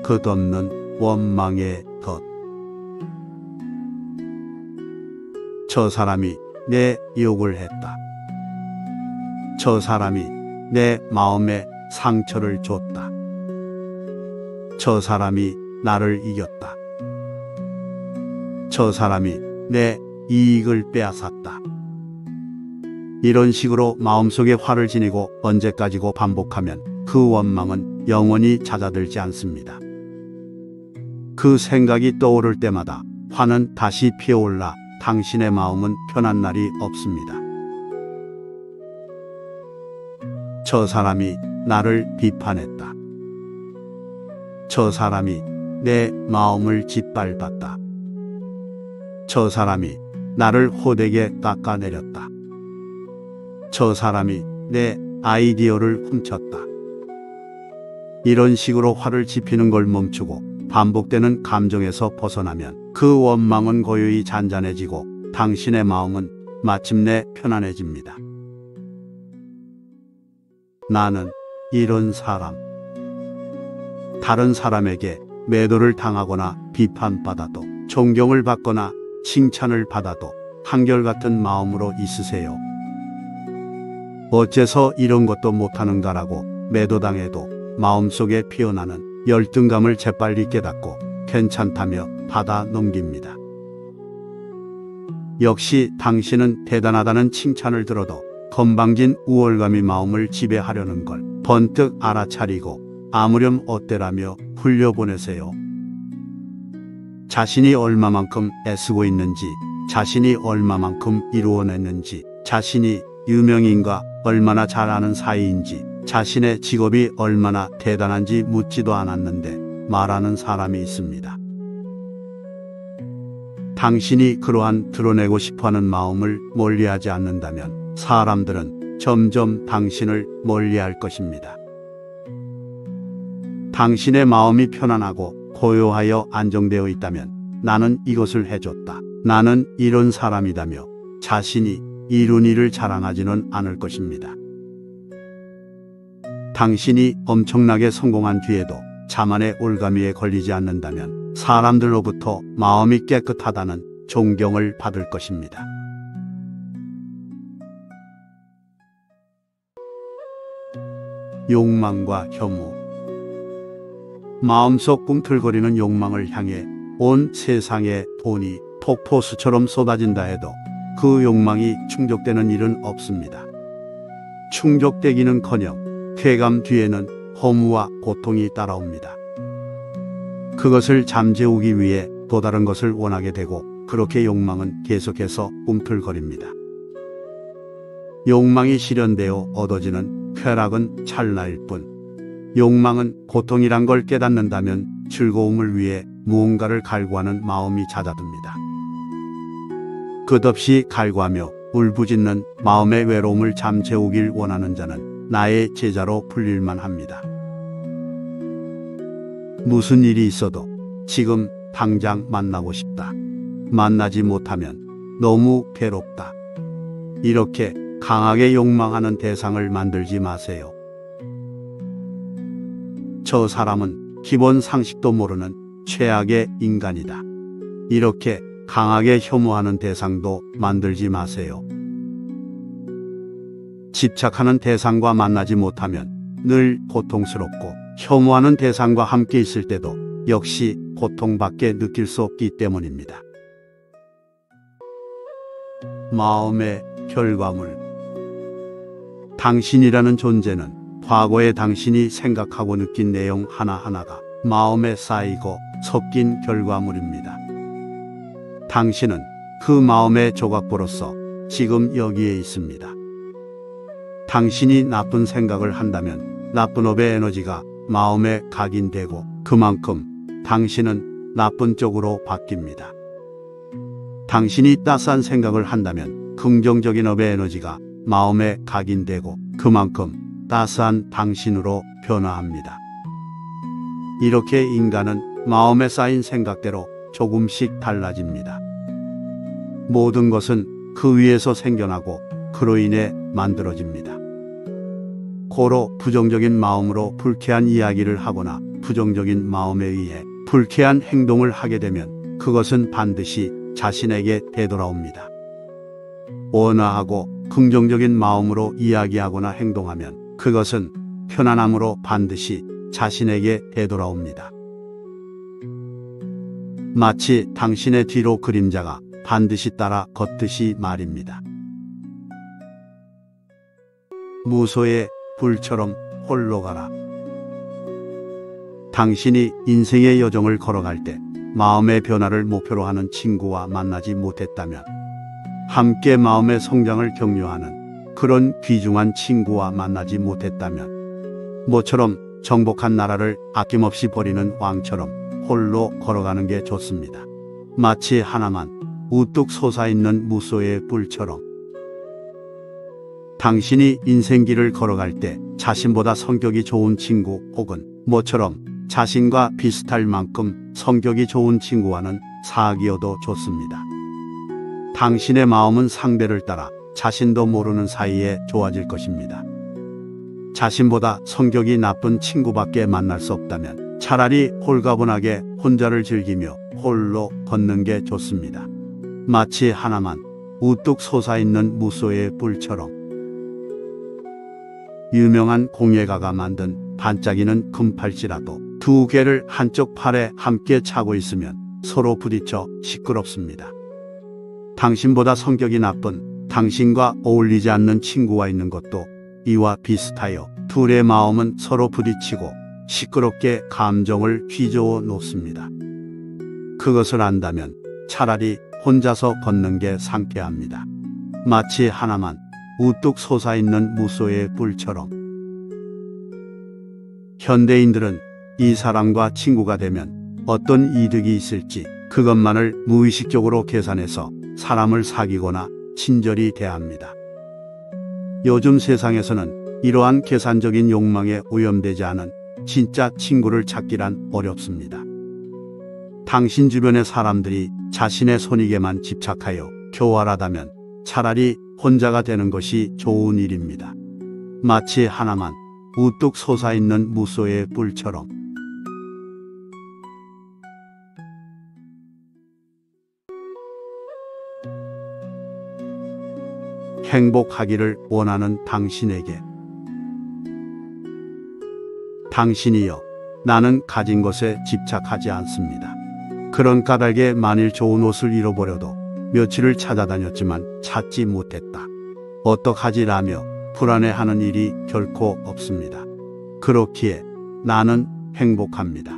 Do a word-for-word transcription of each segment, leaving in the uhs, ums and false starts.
끝없는 원망의 덫. 저 사람이 내 욕을 했다. 저 사람이 내 마음에 상처를 줬다. 저 사람이 나를 이겼다. 저 사람이 내 이익을 빼앗았다. 이런 식으로 마음속에 화를 지니고 언제까지고 반복하면 그 원망은 영원히 잦아들지 않습니다. 그 생각이 떠오를 때마다 화는 다시 피어올라 당신의 마음은 편한 날이 없습니다. 저 사람이 나를 비판했다. 저 사람이 내 마음을 짓밟았다. 저 사람이 나를 호되게 깎아내렸다. 저 사람이 내 아이디어를 훔쳤다. 이런 식으로 화를 지피는 걸 멈추고 반복되는 감정에서 벗어나면 그 원망은 고요히 잔잔해지고 당신의 마음은 마침내 편안해집니다. 나는 이런 사람. 다른 사람에게 매도를 당하거나 비판받아도, 존경을 받거나 칭찬을 받아도 한결같은 마음으로 있으세요. 어째서 이런 것도 못하는가라고 매도당해도 마음속에 피어나는 열등감을 재빨리 깨닫고 괜찮다며 받아 넘깁니다. 역시 당신은 대단하다는 칭찬을 들어도 건방진 우월감이 마음을 지배하려는 걸 번뜩 알아차리고 아무렴 어때라며 흘려보내세요. 자신이 얼마만큼 애쓰고 있는지, 자신이 얼마만큼 이루어냈는지, 자신이 유명인과 얼마나 잘 아는 사이인지, 자신의 직업이 얼마나 대단한지 묻지도 않았는데 말하는 사람이 있습니다. 당신이 그러한 드러내고 싶어하는 마음을 멀리하지 않는다면 사람들은 점점 당신을 멀리할 것입니다. 당신의 마음이 편안하고 고요하여 안정되어 있다면 나는 이것을 해줬다, 나는 이런 사람이다며 자신이 이룬 일을 자랑하지는 않을 것입니다. 당신이 엄청나게 성공한 뒤에도 자만의 올가미에 걸리지 않는다면 사람들로부터 마음이 깨끗하다는 존경을 받을 것입니다. 욕망과 혐오. 마음속 꿈틀거리는 욕망을 향해 온 세상에 돈이 폭포수처럼 쏟아진다 해도 그 욕망이 충족되는 일은 없습니다. 충족되기는커녕 쾌감 뒤에는 허무와 고통이 따라옵니다. 그것을 잠재우기 위해 또 다른 것을 원하게 되고 그렇게 욕망은 계속해서 꿈틀거립니다. 욕망이 실현되어 얻어지는 쾌락은 찰나일 뿐, 욕망은 고통이란 걸 깨닫는다면 즐거움을 위해 무언가를 갈구하는 마음이 잦아듭니다. 끝없이 갈구하며 울부짖는 마음의 외로움을 잠재우길 원하는 자는 나의 제자로 불릴만 합니다. 무슨 일이 있어도 지금 당장 만나고 싶다. 만나지 못하면 너무 괴롭다. 이렇게 강하게 욕망하는 대상을 만들지 마세요. 저 사람은 기본 상식도 모르는 최악의 인간이다. 이렇게 강하게 혐오하는 대상도 만들지 마세요. 집착하는 대상과 만나지 못하면 늘 고통스럽고 혐오하는 대상과 함께 있을 때도 역시 고통밖에 느낄 수 없기 때문입니다. 마음의 결과물. 당신이라는 존재는 과거의 당신이 생각하고 느낀 내용 하나하나가 마음에 쌓이고 섞인 결과물입니다. 당신은 그 마음의 조각보로서 지금 여기에 있습니다. 당신이 나쁜 생각을 한다면 나쁜 업의 에너지가 마음에 각인되고 그만큼 당신은 나쁜 쪽으로 바뀝니다. 당신이 따스한 생각을 한다면 긍정적인 업의 에너지가 마음에 각인되고 그만큼 따스한 당신으로 변화합니다. 이렇게 인간은 마음에 쌓인 생각대로 조금씩 달라집니다. 모든 것은 그 위에서 생겨나고 그로 인해 만들어집니다. 고로 부정적인 마음으로 불쾌한 이야기를 하거나 부정적인 마음에 의해 불쾌한 행동을 하게 되면 그것은 반드시 자신에게 되돌아옵니다. 온화하고 긍정적인 마음으로 이야기하거나 행동하면 그것은 편안함으로 반드시 자신에게 되돌아옵니다. 마치 당신의 뒤로 그림자가 반드시 따라 걷듯이 말입니다. 무소의 불처럼 홀로 가라. 당신이 인생의 여정을 걸어갈 때 마음의 변화를 목표로 하는 친구와 만나지 못했다면, 함께 마음의 성장을 격려하는 그런 귀중한 친구와 만나지 못했다면, 모처럼 정복한 나라를 아낌없이 버리는 왕처럼 홀로 걸어가는 게 좋습니다. 마치 하나만 우뚝 솟아있는 무소의 뿔처럼. 당신이 인생길을 걸어갈 때 자신보다 성격이 좋은 친구 혹은 모처럼 자신과 비슷할 만큼 성격이 좋은 친구와는 사귀어도 좋습니다. 당신의 마음은 상대를 따라 자신도 모르는 사이에 좋아질 것입니다. 자신보다 성격이 나쁜 친구밖에 만날 수 없다면 차라리 홀가분하게 혼자를 즐기며 홀로 걷는 게 좋습니다. 마치 하나만 우뚝 솟아있는 무소의 뿔처럼. 유명한 공예가가 만든 반짝이는 금팔찌라도 두 개를 한쪽 팔에 함께 차고 있으면 서로 부딪혀 시끄럽습니다. 당신보다 성격이 나쁜, 당신과 어울리지 않는 친구와 있는 것도 이와 비슷하여 둘의 마음은 서로 부딪히고 시끄럽게 감정을 휘저어 놓습니다. 그것을 안다면 차라리 혼자서 걷는 게 상쾌합니다. 마치 하나만 우뚝 솟아있는 무소의 뿔처럼. 현대인들은 이 사람과 친구가 되면 어떤 이득이 있을지 그것만을 무의식적으로 계산해서 사람을 사귀거나 친절히 대합니다. 요즘 세상에서는 이러한 계산적인 욕망에 오염되지 않은 진짜 친구를 찾기란 어렵습니다. 당신 주변의 사람들이 자신의 손익에만 집착하여 교활하다면 차라리 혼자가 되는 것이 좋은 일입니다. 마치 하나만 우뚝 솟아있는 무소의 뿔처럼. 행복하기를 원하는 당신에게. 당신이여, 나는 가진 것에 집착하지 않습니다. 그런 까닭에 만일 좋은 옷을 잃어버려도 며칠을 찾아다녔지만 찾지 못했다, 어떡하지라며 불안해하는 일이 결코 없습니다. 그렇기에 나는 행복합니다.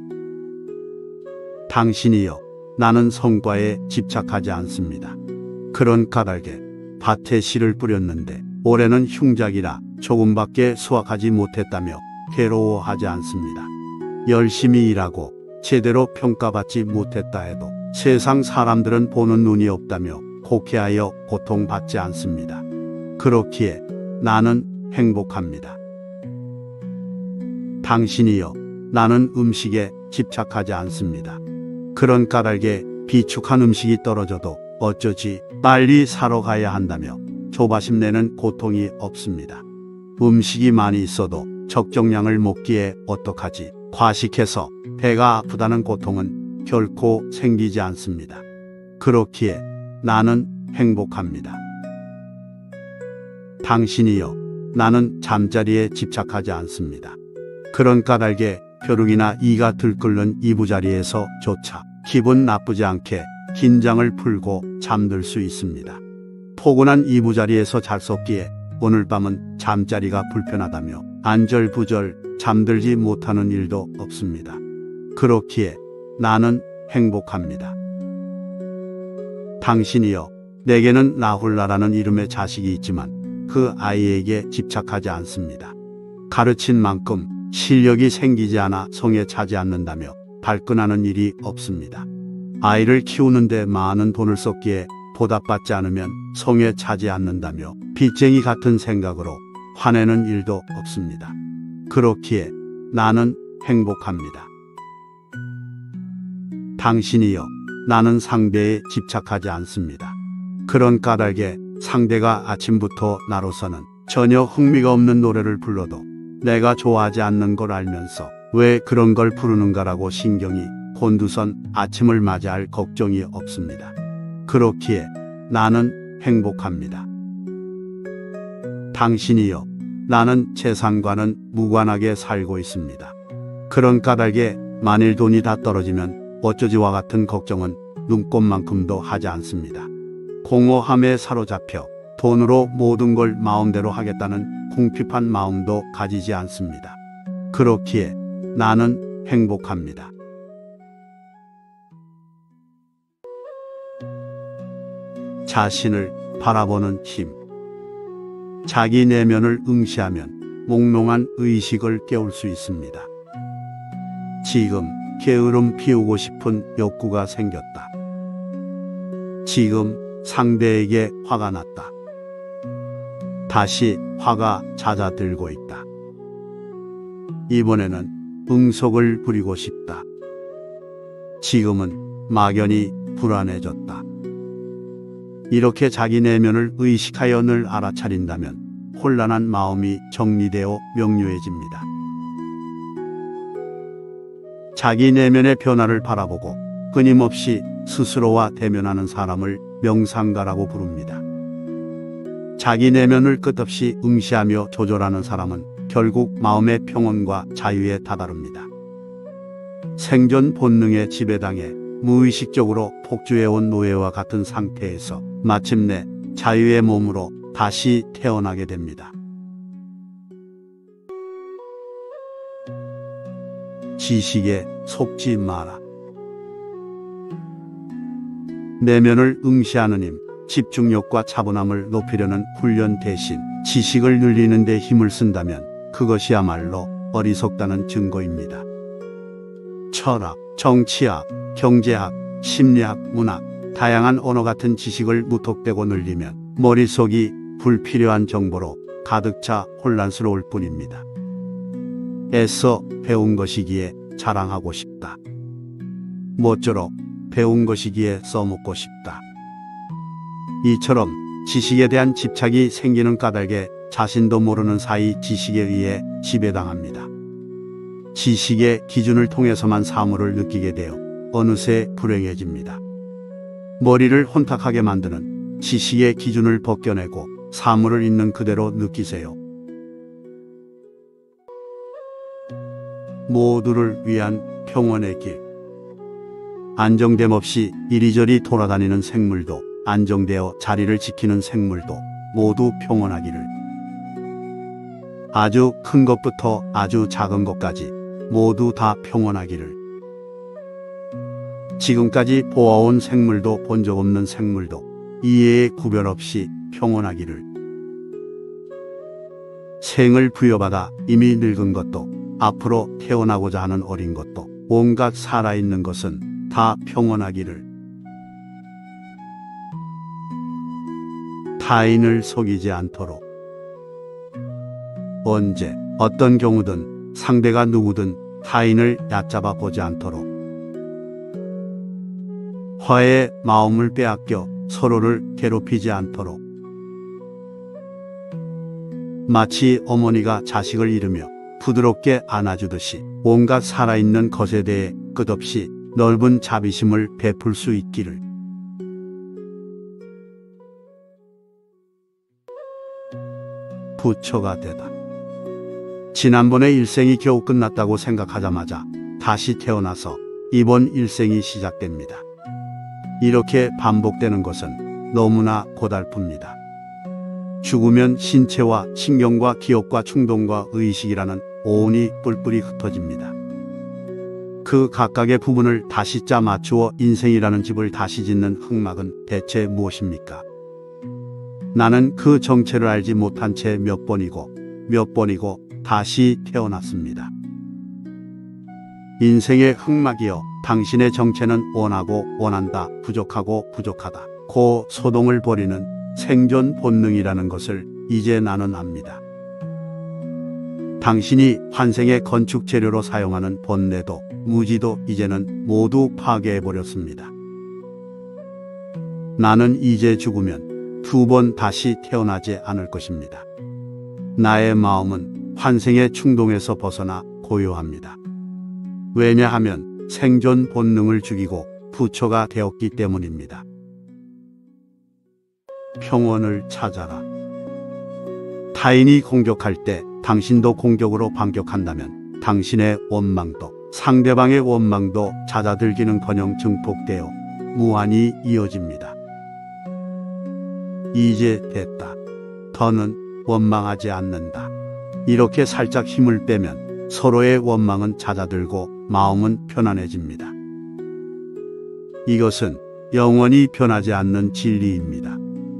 당신이여, 나는 성과에 집착하지 않습니다. 그런 까닭에 밭에 씨를 뿌렸는데 올해는 흉작이라 조금밖에 수확하지 못했다며 괴로워하지 않습니다. 열심히 일하고 제대로 평가받지 못했다 해도 세상 사람들은 보는 눈이 없다며 곡해하여 고통받지 않습니다. 그렇기에 나는 행복합니다. 당신이여, 나는 음식에 집착하지 않습니다. 그런 까닭에 비축한 음식이 떨어져도 어쩌지 빨리 사러 가야 한다며 조바심 내는 고통이 없습니다. 음식이 많이 있어도 적정량을 먹기에 어떡하지 과식해서 배가 아프다는 고통은 결코 생기지 않습니다. 그렇기에 나는 행복합니다. 당신이여, 나는 잠자리에 집착하지 않습니다. 그런 까닭에 벼룩이나 이가 들끓는 이부자리에서 조차 기분 나쁘지 않게 긴장을 풀고 잠들 수 있습니다. 포근한 이부자리에서 잘 수 없기에 오늘 밤은 잠자리가 불편하다며 안절부절 잠들지 못하는 일도 없습니다. 그렇기에 나는 행복합니다. 당신이여, 내게는 나홀라라는 이름의 자식이 있지만 그 아이에게 집착하지 않습니다. 가르친 만큼 실력이 생기지 않아 성에 차지 않는다며 발끈하는 일이 없습니다. 아이를 키우는데 많은 돈을 썼기에 보답받지 않으면 성에 차지 않는다며 빚쟁이 같은 생각으로 화내는 일도 없습니다. 그렇기에 나는 행복합니다. 당신이여, 나는 상대에 집착하지 않습니다. 그런 까닭에 상대가 아침부터 나로서는 전혀 흥미가 없는 노래를 불러도 내가 좋아하지 않는 걸 알면서 왜 그런 걸 부르는가라고 신경이 곤두선 아침을 맞이할 걱정이 없습니다. 그렇기에 나는 행복합니다. 당신이요. 나는 재산과는 무관하게 살고 있습니다. 그런 까닭에 만일 돈이 다 떨어지면 어쩌지와 같은 걱정은 눈꼽만큼도 하지 않습니다. 공허함에 사로잡혀 돈으로 모든 걸 마음대로 하겠다는 궁핍한 마음도 가지지 않습니다. 그렇기에 나는 행복합니다. 자신을 바라보는 힘. 자기 내면을 응시하면 몽롱한 의식을 깨울 수 있습니다. 지금 게으름 피우고 싶은 욕구가 생겼다. 지금 상대에게 화가 났다. 다시 화가 잦아들고 있다. 이번에는 응석을 부리고 싶다. 지금은 막연히 불안해졌다. 이렇게 자기 내면을 의식하여 늘 알아차린다면 혼란한 마음이 정리되어 명료해집니다. 자기 내면의 변화를 바라보고 끊임없이 스스로와 대면하는 사람을 명상가라고 부릅니다. 자기 내면을 끝없이 응시하며 조절하는 사람은 결국 마음의 평온과 자유에 다다릅니다. 생존 본능에 지배당해 무의식적으로 폭주해온 노예와 같은 상태에서 마침내 자유의 몸으로 다시 태어나게 됩니다. 지식에 속지 마라. 내면을 응시하는 힘, 집중력과 차분함을 높이려는 훈련 대신 지식을 늘리는 데 힘을 쓴다면 그것이야말로 어리석다는 증거입니다. 철학, 정치학, 경제학, 심리학, 문학, 다양한 언어 같은 지식을 무턱대고 늘리면 머릿속이 불필요한 정보로 가득 차 혼란스러울 뿐입니다. 애써 배운 것이기에 자랑하고 싶다. 모쪼록 배운 것이기에 써먹고 싶다. 이처럼 지식에 대한 집착이 생기는 까닭에 자신도 모르는 사이 지식에 의해 지배당합니다. 지식의 기준을 통해서만 사물을 느끼게 되어 어느새 불행해집니다. 머리를 혼탁하게 만드는 지식의 기준을 벗겨내고 사물을 있는 그대로 느끼세요. 모두를 위한 평온의 길. 안정됨 없이 이리저리 돌아다니는 생물도 안정되어 자리를 지키는 생물도 모두 평온하기를. 아주 큰 것부터 아주 작은 것까지 모두 다 평온하기를. 지금까지 보아온 생물도 본 적 없는 생물도 이해의 구별 없이 평온하기를. 생을 부여받아 이미 늙은 것도 앞으로 태어나고자 하는 어린 것도 온갖 살아있는 것은 다 평온하기를. 타인을 속이지 않도록. 언제 어떤 경우든 상대가 누구든 타인을 얕잡아 보지 않도록. 화해의 마음을 빼앗겨 서로를 괴롭히지 않도록. 마치 어머니가 자식을 잃으며 부드럽게 안아주듯이 온갖 살아있는 것에 대해 끝없이 넓은 자비심을 베풀 수 있기를. 부처가 되다. 지난번의 일생이 겨우 끝났다고 생각하자마자 다시 태어나서 이번 일생이 시작됩니다. 이렇게 반복되는 것은 너무나 고달픕니다. 죽으면 신체와 신경과 기억과 충동과 의식이라는 오온이 뿔뿔이 흩어집니다. 그 각각의 부분을 다시 짜 맞추어 인생이라는 집을 다시 짓는 흑막은 대체 무엇입니까? 나는 그 정체를 알지 못한 채 몇 번이고 몇 번이고 다시 태어났습니다. 인생의 흑막이여, 당신의 정체는 원하고 원한다, 부족하고 부족하다, 고 소동을 벌이는 생존 본능이라는 것을 이제 나는 압니다. 당신이 환생의 건축 재료로 사용하는 번뇌도 무지도 이제는 모두 파괴해버렸습니다. 나는 이제 죽으면 두 번 다시 태어나지 않을 것입니다. 나의 마음은 환생의 충동에서 벗어나 고요합니다. 왜냐하면 생존 본능을 죽이고 부처가 되었기 때문입니다. 평온을 찾아라. 타인이 공격할 때 당신도 공격으로 반격한다면 당신의 원망도 상대방의 원망도 잦아들기는커녕 증폭되어 무한히 이어집니다. 이제 됐다. 더는 원망하지 않는다. 이렇게 살짝 힘을 빼면 서로의 원망은 잦아들고 마음은 편안해집니다. 이것은 영원히 변하지 않는 진리입니다.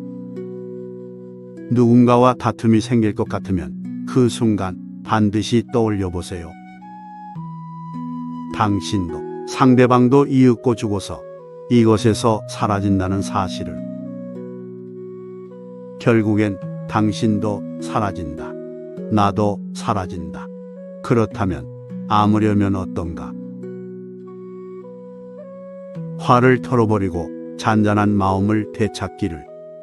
누군가와 다툼이 생길 것 같으면 그 순간 반드시 떠올려 보세요. 당신도 상대방도 이윽고 죽어서 이것에서 사라진다는 사실을. 결국엔 당신도 사라진다. 나도 사라진다. 그렇다면 아무려면 어떤가? 화를 털어버리고 잔잔한 마음을 되찾기를.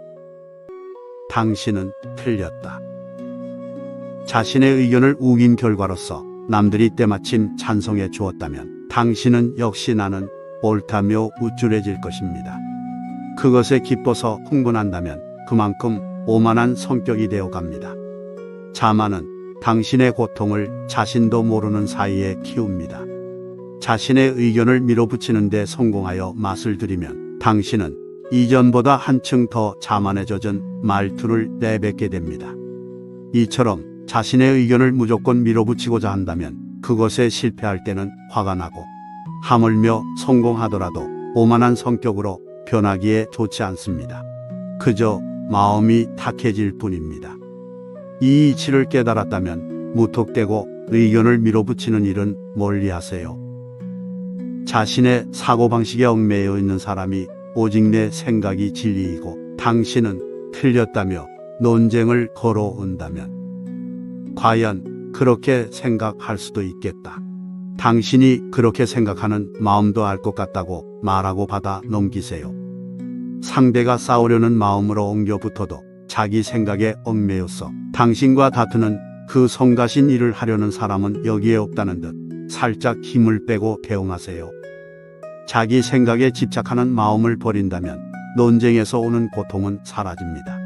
당신은 틀렸다. 자신의 의견을 우긴 결과로서 남들이 때마침 찬성해 주었다면 당신은 역시 나는 옳다며 우쭐해질 것입니다. 그것에 기뻐서 흥분한다면 그만큼 오만한 성격이 되어 갑니다. 자만은 당신의 고통을 자신도 모르는 사이에 키웁니다. 자신의 의견을 밀어붙이는 데 성공하여 맛을 들이면 당신은 이전보다 한층 더 자만에 젖은 말투를 내뱉게 됩니다. 이처럼 자신의 의견을 무조건 밀어붙이고자 한다면 그것에 실패할 때는 화가 나고 하물며 성공하더라도 오만한 성격으로 변하기에 좋지 않습니다. 그저 마음이 탁해질 뿐입니다. 이 이치를 깨달았다면 무턱대고 의견을 밀어붙이는 일은 멀리하세요. 자신의 사고방식에 얽매여 있는 사람이 오직 내 생각이 진리이고 당신은 틀렸다며 논쟁을 걸어온다면 과연 그렇게 생각할 수도 있겠다. 당신이 그렇게 생각하는 마음도 알 것 같다고 말하고 받아 넘기세요. 상대가 싸우려는 마음으로 엉겨붙어도 자기 생각에 얽매여서 당신과 다투는 그 성가신 일을 하려는 사람은 여기에 없다는 듯 살짝 힘을 빼고 대응하세요. 자기 생각에 집착하는 마음을 버린다면 논쟁에서 오는 고통은 사라집니다.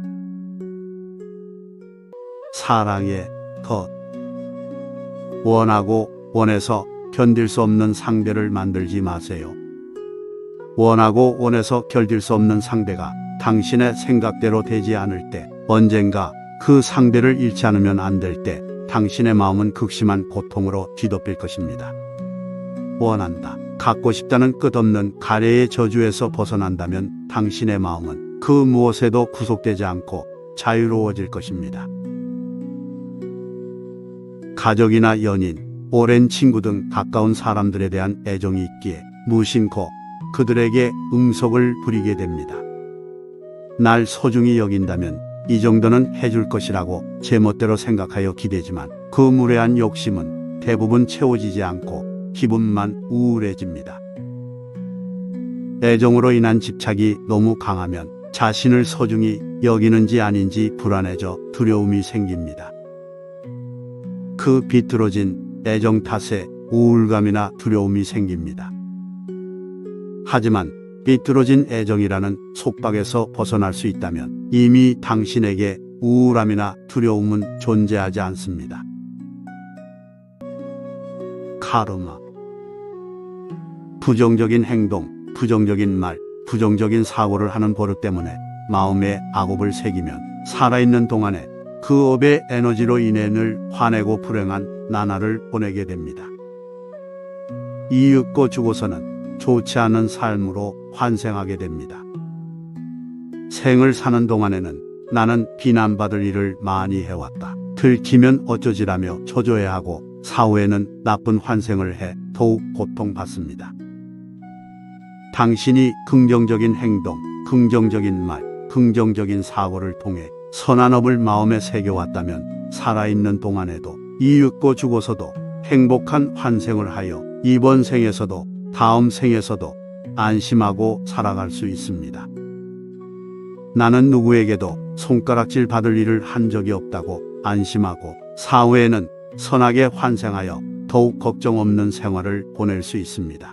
사랑의 덫. 원하고 원해서 견딜 수 없는 상대를 만들지 마세요. 원하고 원해서 견딜 수 없는 상대가 당신의 생각대로 되지 않을 때, 언젠가 그 상대를 잃지 않으면 안 될 때 당신의 마음은 극심한 고통으로 뒤덮일 것입니다. 원한다, 갖고 싶다는 끝없는 가래의 저주에서 벗어난다면 당신의 마음은 그 무엇에도 구속되지 않고 자유로워질 것입니다. 가족이나 연인, 오랜 친구 등 가까운 사람들에 대한 애정이 있기에 무심코 그들에게 응석을 부리게 됩니다. 날 소중히 여긴다면 이 정도는 해줄 것이라고 제멋대로 생각하여 기대지만 그 무례한 욕심은 대부분 채워지지 않고 기분만 우울해집니다. 애정으로 인한 집착이 너무 강하면 자신을 소중히 여기는지 아닌지 불안해져 두려움이 생깁니다. 그 비뚤어진 애정 탓에 우울감이나 두려움이 생깁니다. 하지만 비뚤어진 애정이라는 속박에서 벗어날 수 있다면 이미 당신에게 우울함이나 두려움은 존재하지 않습니다. 카르마. 부정적인 행동, 부정적인 말, 부정적인 사고를 하는 버릇 때문에 마음에 악업을 새기면 살아있는 동안에 그 업의 에너지로 인해 늘 화내고 불행한 나날을 보내게 됩니다. 이윽고 죽어서는 좋지 않은 삶으로 환생하게 됩니다. 생을 사는 동안에는 나는 비난받을 일을 많이 해왔다, 들키면 어쩌지라며 초조해하고 사후에는 나쁜 환생을 해 더욱 고통받습니다. 당신이 긍정적인 행동, 긍정적인 말, 긍정적인 사고를 통해 선한 업을 마음에 새겨왔다면 살아있는 동안에도 이윽고 죽어서도 행복한 환생을 하여 이번 생에서도 다음 생에서도 안심하고 살아갈 수 있습니다. 나는 누구에게도 손가락질 받을 일을 한 적이 없다고 안심하고 사후에는 선하게 환생하여 더욱 걱정 없는 생활을 보낼 수 있습니다.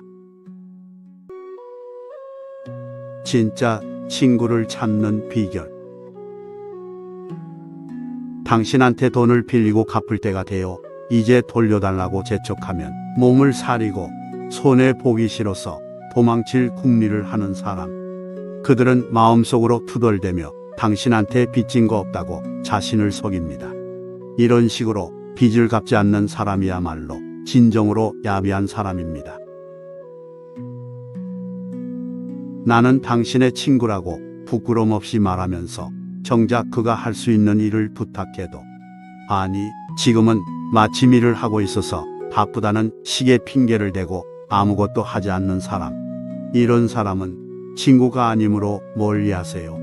진짜 친구를 찾는 비결. 당신한테 돈을 빌리고 갚을 때가 되어 이제 돌려달라고 재촉하면 몸을 사리고 손해 보기 싫어서 도망칠 궁리를 하는 사람. 그들은 마음속으로 투덜대며 당신한테 빚진 거 없다고 자신을 속입니다. 이런 식으로 빚을 갚지 않는 사람이야말로 진정으로 야비한 사람입니다. 나는 당신의 친구라고 부끄럼 없이 말하면서 정작 그가 할 수 있는 일을 부탁해도 아니 지금은 마침 일을 하고 있어서 바쁘다는 식의 핑계를 대고 아무것도 하지 않는 사람. 이런 사람은 친구가 아니므로 멀리하세요.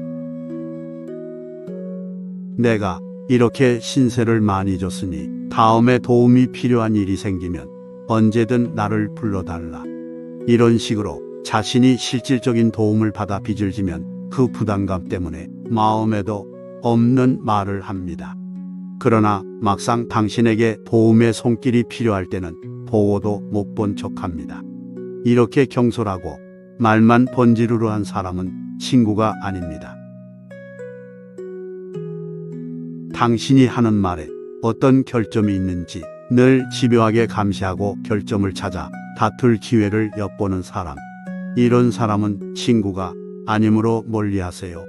내가 이렇게 신세를 많이 줬으니 다음에 도움이 필요한 일이 생기면 언제든 나를 불러달라. 이런 식으로 자신이 실질적인 도움을 받아 빚을 지면 그 부담감 때문에 마음에도 없는 말을 합니다. 그러나 막상 당신에게 도움의 손길이 필요할 때는 보고도 못 본 척합니다. 이렇게 경솔하고 말만 번지르르한 사람은 친구가 아닙니다. 당신이 하는 말에 어떤 결점이 있는지 늘 집요하게 감시하고 결점을 찾아 다툴 기회를 엿보는 사람. 이런 사람은 친구가 아니므로 멀리하세요.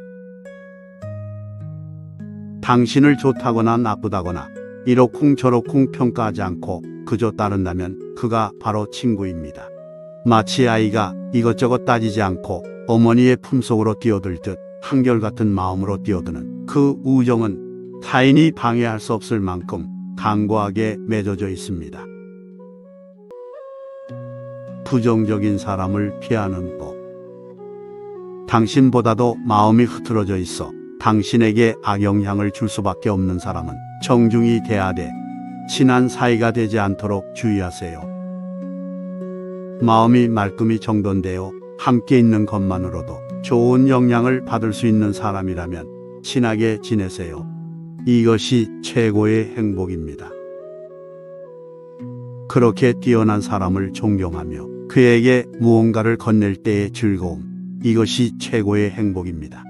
당신을 좋다거나 나쁘다거나 이러쿵저러쿵 평가하지 않고 그저 따른다면 그가 바로 친구입니다. 마치 아이가 이것저것 따지지 않고 어머니의 품속으로 뛰어들 듯 한결같은 마음으로 뛰어드는 그 우정은 타인이 방해할 수 없을 만큼 강고하게 맺어져 있습니다. 부정적인 사람을 피하는 법. 당신보다도 마음이 흐트러져 있어 당신에게 악영향을 줄 수밖에 없는 사람은 정중히 대하되 친한 사이가 되지 않도록 주의하세요. 마음이 말끔히 정돈되어 함께 있는 것만으로도 좋은 영향을 받을 수 있는 사람이라면 친하게 지내세요. 이것이 최고의 행복입니다. 그렇게 뛰어난 사람을 존경하며 그에게 무언가를 건넬 때의 즐거움, 이것이 최고의 행복입니다.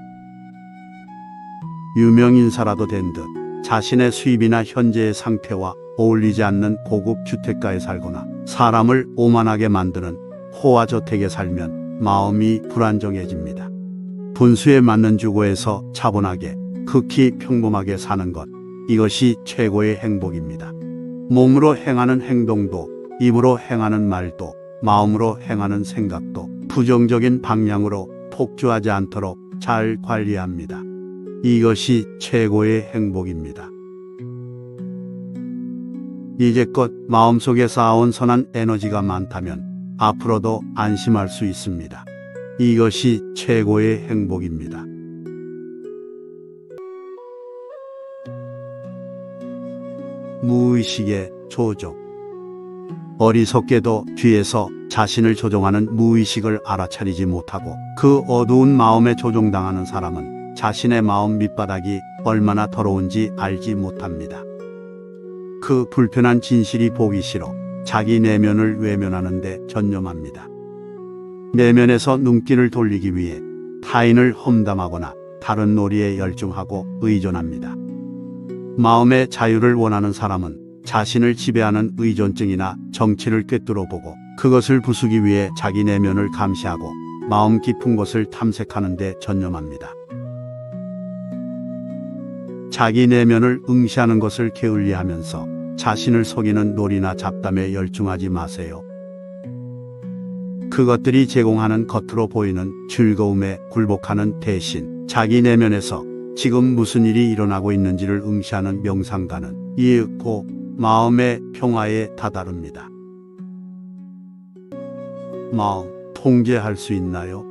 유명인사라도 된 듯 자신의 수입이나 현재의 상태와 어울리지 않는 고급 주택가에 살거나 사람을 오만하게 만드는 호화저택에 살면 마음이 불안정해집니다. 분수에 맞는 주거에서 차분하게 극히 평범하게 사는 것, 이것이 최고의 행복입니다. 몸으로 행하는 행동도, 입으로 행하는 말도, 마음으로 행하는 생각도 부정적인 방향으로 폭주하지 않도록 잘 관리합니다. 이것이 최고의 행복입니다. 이제껏 마음속에 쌓아온 선한 에너지가 많다면 앞으로도 안심할 수 있습니다. 이것이 최고의 행복입니다. 무의식의 조종. 어리석게도 뒤에서 자신을 조종하는 무의식을 알아차리지 못하고 그 어두운 마음에 조종당하는 사람은 자신의 마음 밑바닥이 얼마나 더러운지 알지 못합니다. 그 불편한 진실이 보기 싫어 자기 내면을 외면하는 데 전념합니다. 내면에서 눈길을 돌리기 위해 타인을 험담하거나 다른 놀이에 열중하고 의존합니다. 마음의 자유를 원하는 사람은 자신을 지배하는 의존증이나 정치를 꿰뚫어 보고 그것을 부수기 위해 자기 내면을 감시하고 마음 깊은 곳을 탐색하는 데 전념합니다. 자기 내면을 응시하는 것을 게을리하면서 자신을 속이는 놀이나 잡담에 열중하지 마세요. 그것들이 제공하는 겉으로 보이는 즐거움에 굴복하는 대신 자기 내면에서 지금 무슨 일이 일어나고 있는지를 응시하는 명상가는 이윽고 마음의 평화에 다다릅니다. 마음 통제할 수 있나요?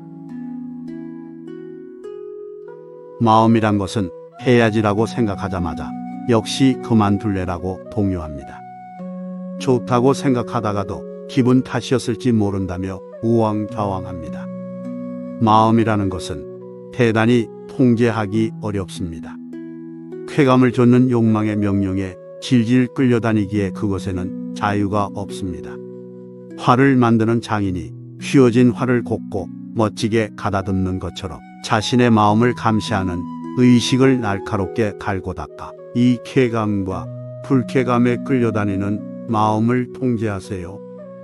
마음이란 것은 해야지라고 생각하자마자 역시 그만둘래라고 동요합니다. 좋다고 생각하다가도 기분 탓이었을지 모른다며 우왕좌왕합니다. 마음이라는 것은 대단히 통제하기 어렵습니다. 쾌감을 줬는 욕망의 명령에 질질 끌려다니기에 그것에는 자유가 없습니다. 활을 만드는 장인이 휘어진 활을 곱고 멋지게 가다듬는 것처럼 자신의 마음을 감시하는 의식을 날카롭게 갈고 닦아 이 쾌감과 불쾌감에 끌려다니는 마음을 통제하세요.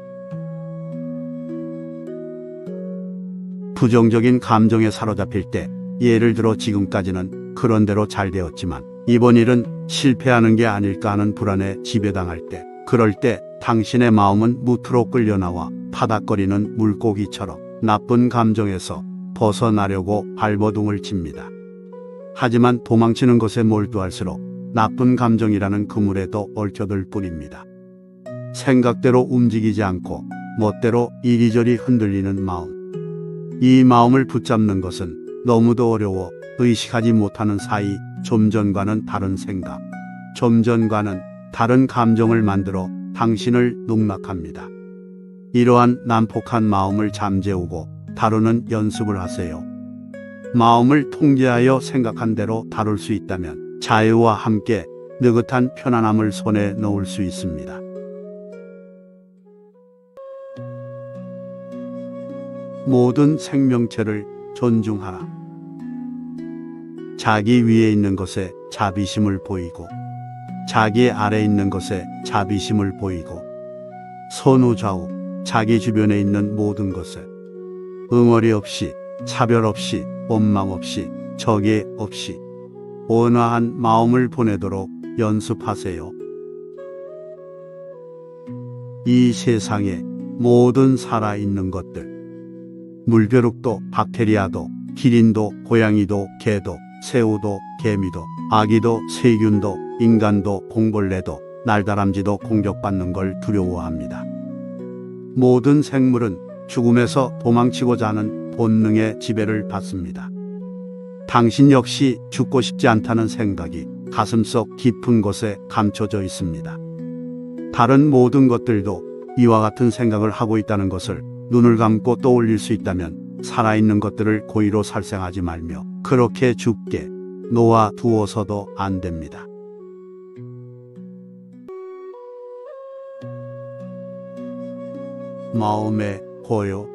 부정적인 감정에 사로잡힐 때, 예를 들어 지금까지는 그런대로 잘 되었지만 이번 일은 실패하는 게 아닐까 하는 불안에 지배당할 때, 그럴 때 당신의 마음은 무트로 끌려나와 파닥거리는 물고기처럼 나쁜 감정에서 벗어나려고 발버둥을 칩니다. 하지만 도망치는 것에 몰두할수록 나쁜 감정이라는 그물에 더 얽혀들 뿐입니다. 생각대로 움직이지 않고 멋대로 이리저리 흔들리는 마음. 이 마음을 붙잡는 것은 너무도 어려워 의식하지 못하는 사이 좀 전과는 다른 생각, 좀 전과는 다른 감정을 만들어 당신을 농락합니다. 이러한 난폭한 마음을 잠재우고 다루는 연습을 하세요. 마음을 통제하여 생각한 대로 다룰 수 있다면 자유와 함께 느긋한 편안함을 손에 넣을 수 있습니다. 모든 생명체를 존중하라. 자기 위에 있는 것에 자비심을 보이고 자기 아래 있는 것에 자비심을 보이고 선후좌우 자기 주변에 있는 모든 것에 응어리 없이 차별 없이 원망 없이 적애 없이 온화한 마음을 보내도록 연습하세요. 이 세상에 모든 살아있는 것들, 물벼룩도 박테리아도 기린도 고양이도 개도 새우도 개미도 아기도 세균도 인간도 공벌레도 날다람쥐도 공격받는 걸 두려워합니다. 모든 생물은 죽음에서 도망치고자 하는 본능의 지배를 받습니다. 당신 역시 죽고 싶지 않다는 생각이 가슴속 깊은 곳에 감춰져 있습니다. 다른 모든 것들도 이와 같은 생각을 하고 있다는 것을 눈을 감고 떠올릴 수 있다면 살아있는 것들을 고의로 살생하지 말며 그렇게 죽게 놓아 두어서도 안 됩니다. 마음의 고요.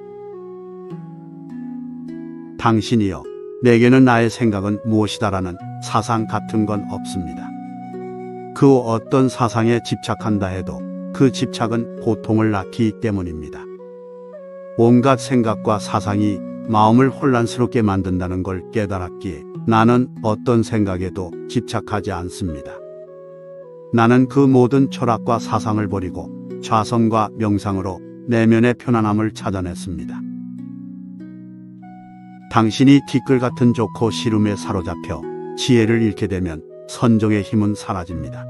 당신이여, 내게는 나의 생각은 무엇이다라는 사상 같은 건 없습니다. 그 어떤 사상에 집착한다 해도 그 집착은 고통을 낳기 때문입니다. 온갖 생각과 사상이 마음을 혼란스럽게 만든다는 걸 깨달았기에 나는 어떤 생각에도 집착하지 않습니다. 나는 그 모든 철학과 사상을 버리고 좌성과 명상으로 내면의 편안함을 찾아냈습니다. 당신이 티끌 같은 좋고 시름에 사로잡혀 지혜를 잃게 되면 선정의 힘은 사라집니다.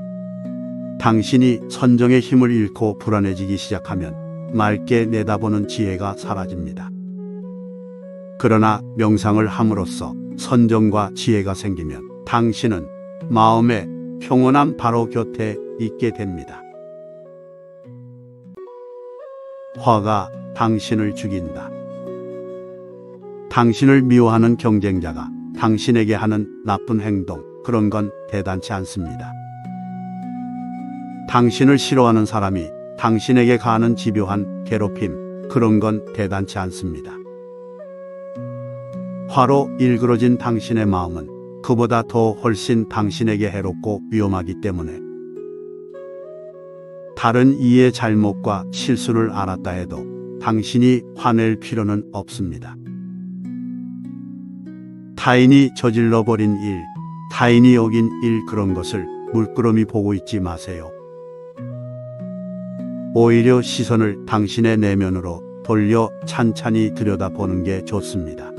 당신이 선정의 힘을 잃고 불안해지기 시작하면 맑게 내다보는 지혜가 사라집니다. 그러나 명상을 함으로써 선정과 지혜가 생기면 당신은 마음의 평온함 바로 곁에 있게 됩니다. 화가 당신을 죽인다. 당신을 미워하는 경쟁자가 당신에게 하는 나쁜 행동, 그런 건 대단치 않습니다. 당신을 싫어하는 사람이 당신에게 가하는 집요한 괴롭힘, 그런 건 대단치 않습니다. 화로 일그러진 당신의 마음은 그보다 더 훨씬 당신에게 해롭고 위험하기 때문에 다른 이의 잘못과 실수를 알았다 해도 당신이 화낼 필요는 없습니다. 타인이 저질러버린 일, 타인이 어긴 일, 그런 것을 물끄러미 보고 있지 마세요. 오히려 시선을 당신의 내면으로 돌려 찬찬히 들여다보는 게 좋습니다.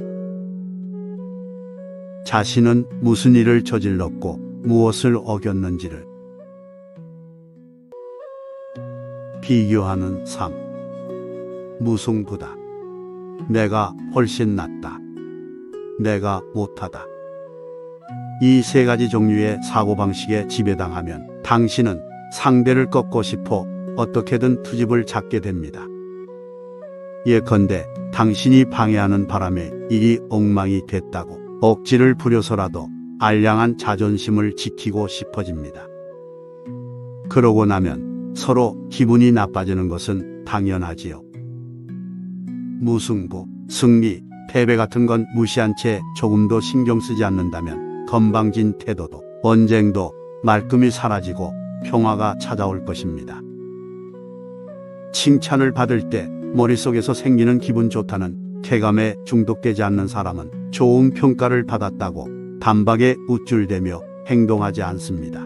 자신은 무슨 일을 저질렀고 무엇을 어겼는지를 비교하는 삶. 무승부다. 내가 훨씬 낫다. 내가 못하다. 이 세 가지 종류의 사고방식에 지배당하면 당신은 상대를 꺾고 싶어 어떻게든 투집을 잡게 됩니다. 예컨대 당신이 방해하는 바람에 일이 엉망이 됐다고 억지를 부려서라도 알량한 자존심을 지키고 싶어집니다. 그러고 나면 서로 기분이 나빠지는 것은 당연하지요. 무승부, 승리, 패배 같은 건 무시한 채 조금도 신경 쓰지 않는다면 건방진 태도도 언쟁도 말끔히 사라지고 평화가 찾아올 것입니다. 칭찬을 받을 때 머릿속에서 생기는 기분 좋다는 쾌감에 중독되지 않는 사람은 좋은 평가를 받았다고 단박에 우쭐대며 행동하지 않습니다.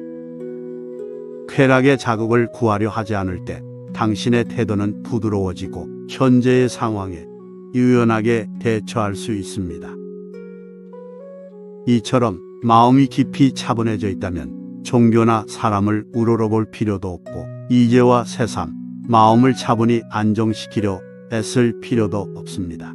쾌락의 자극을 구하려 하지 않을 때 당신의 태도는 부드러워지고 현재의 상황에 유연하게 대처할 수 있습니다. 이처럼 마음이 깊이 차분해져 있다면 종교나 사람을 우러러볼 필요도 없고 이제와 새삼 마음을 차분히 안정시키려 애쓸 필요도 없습니다.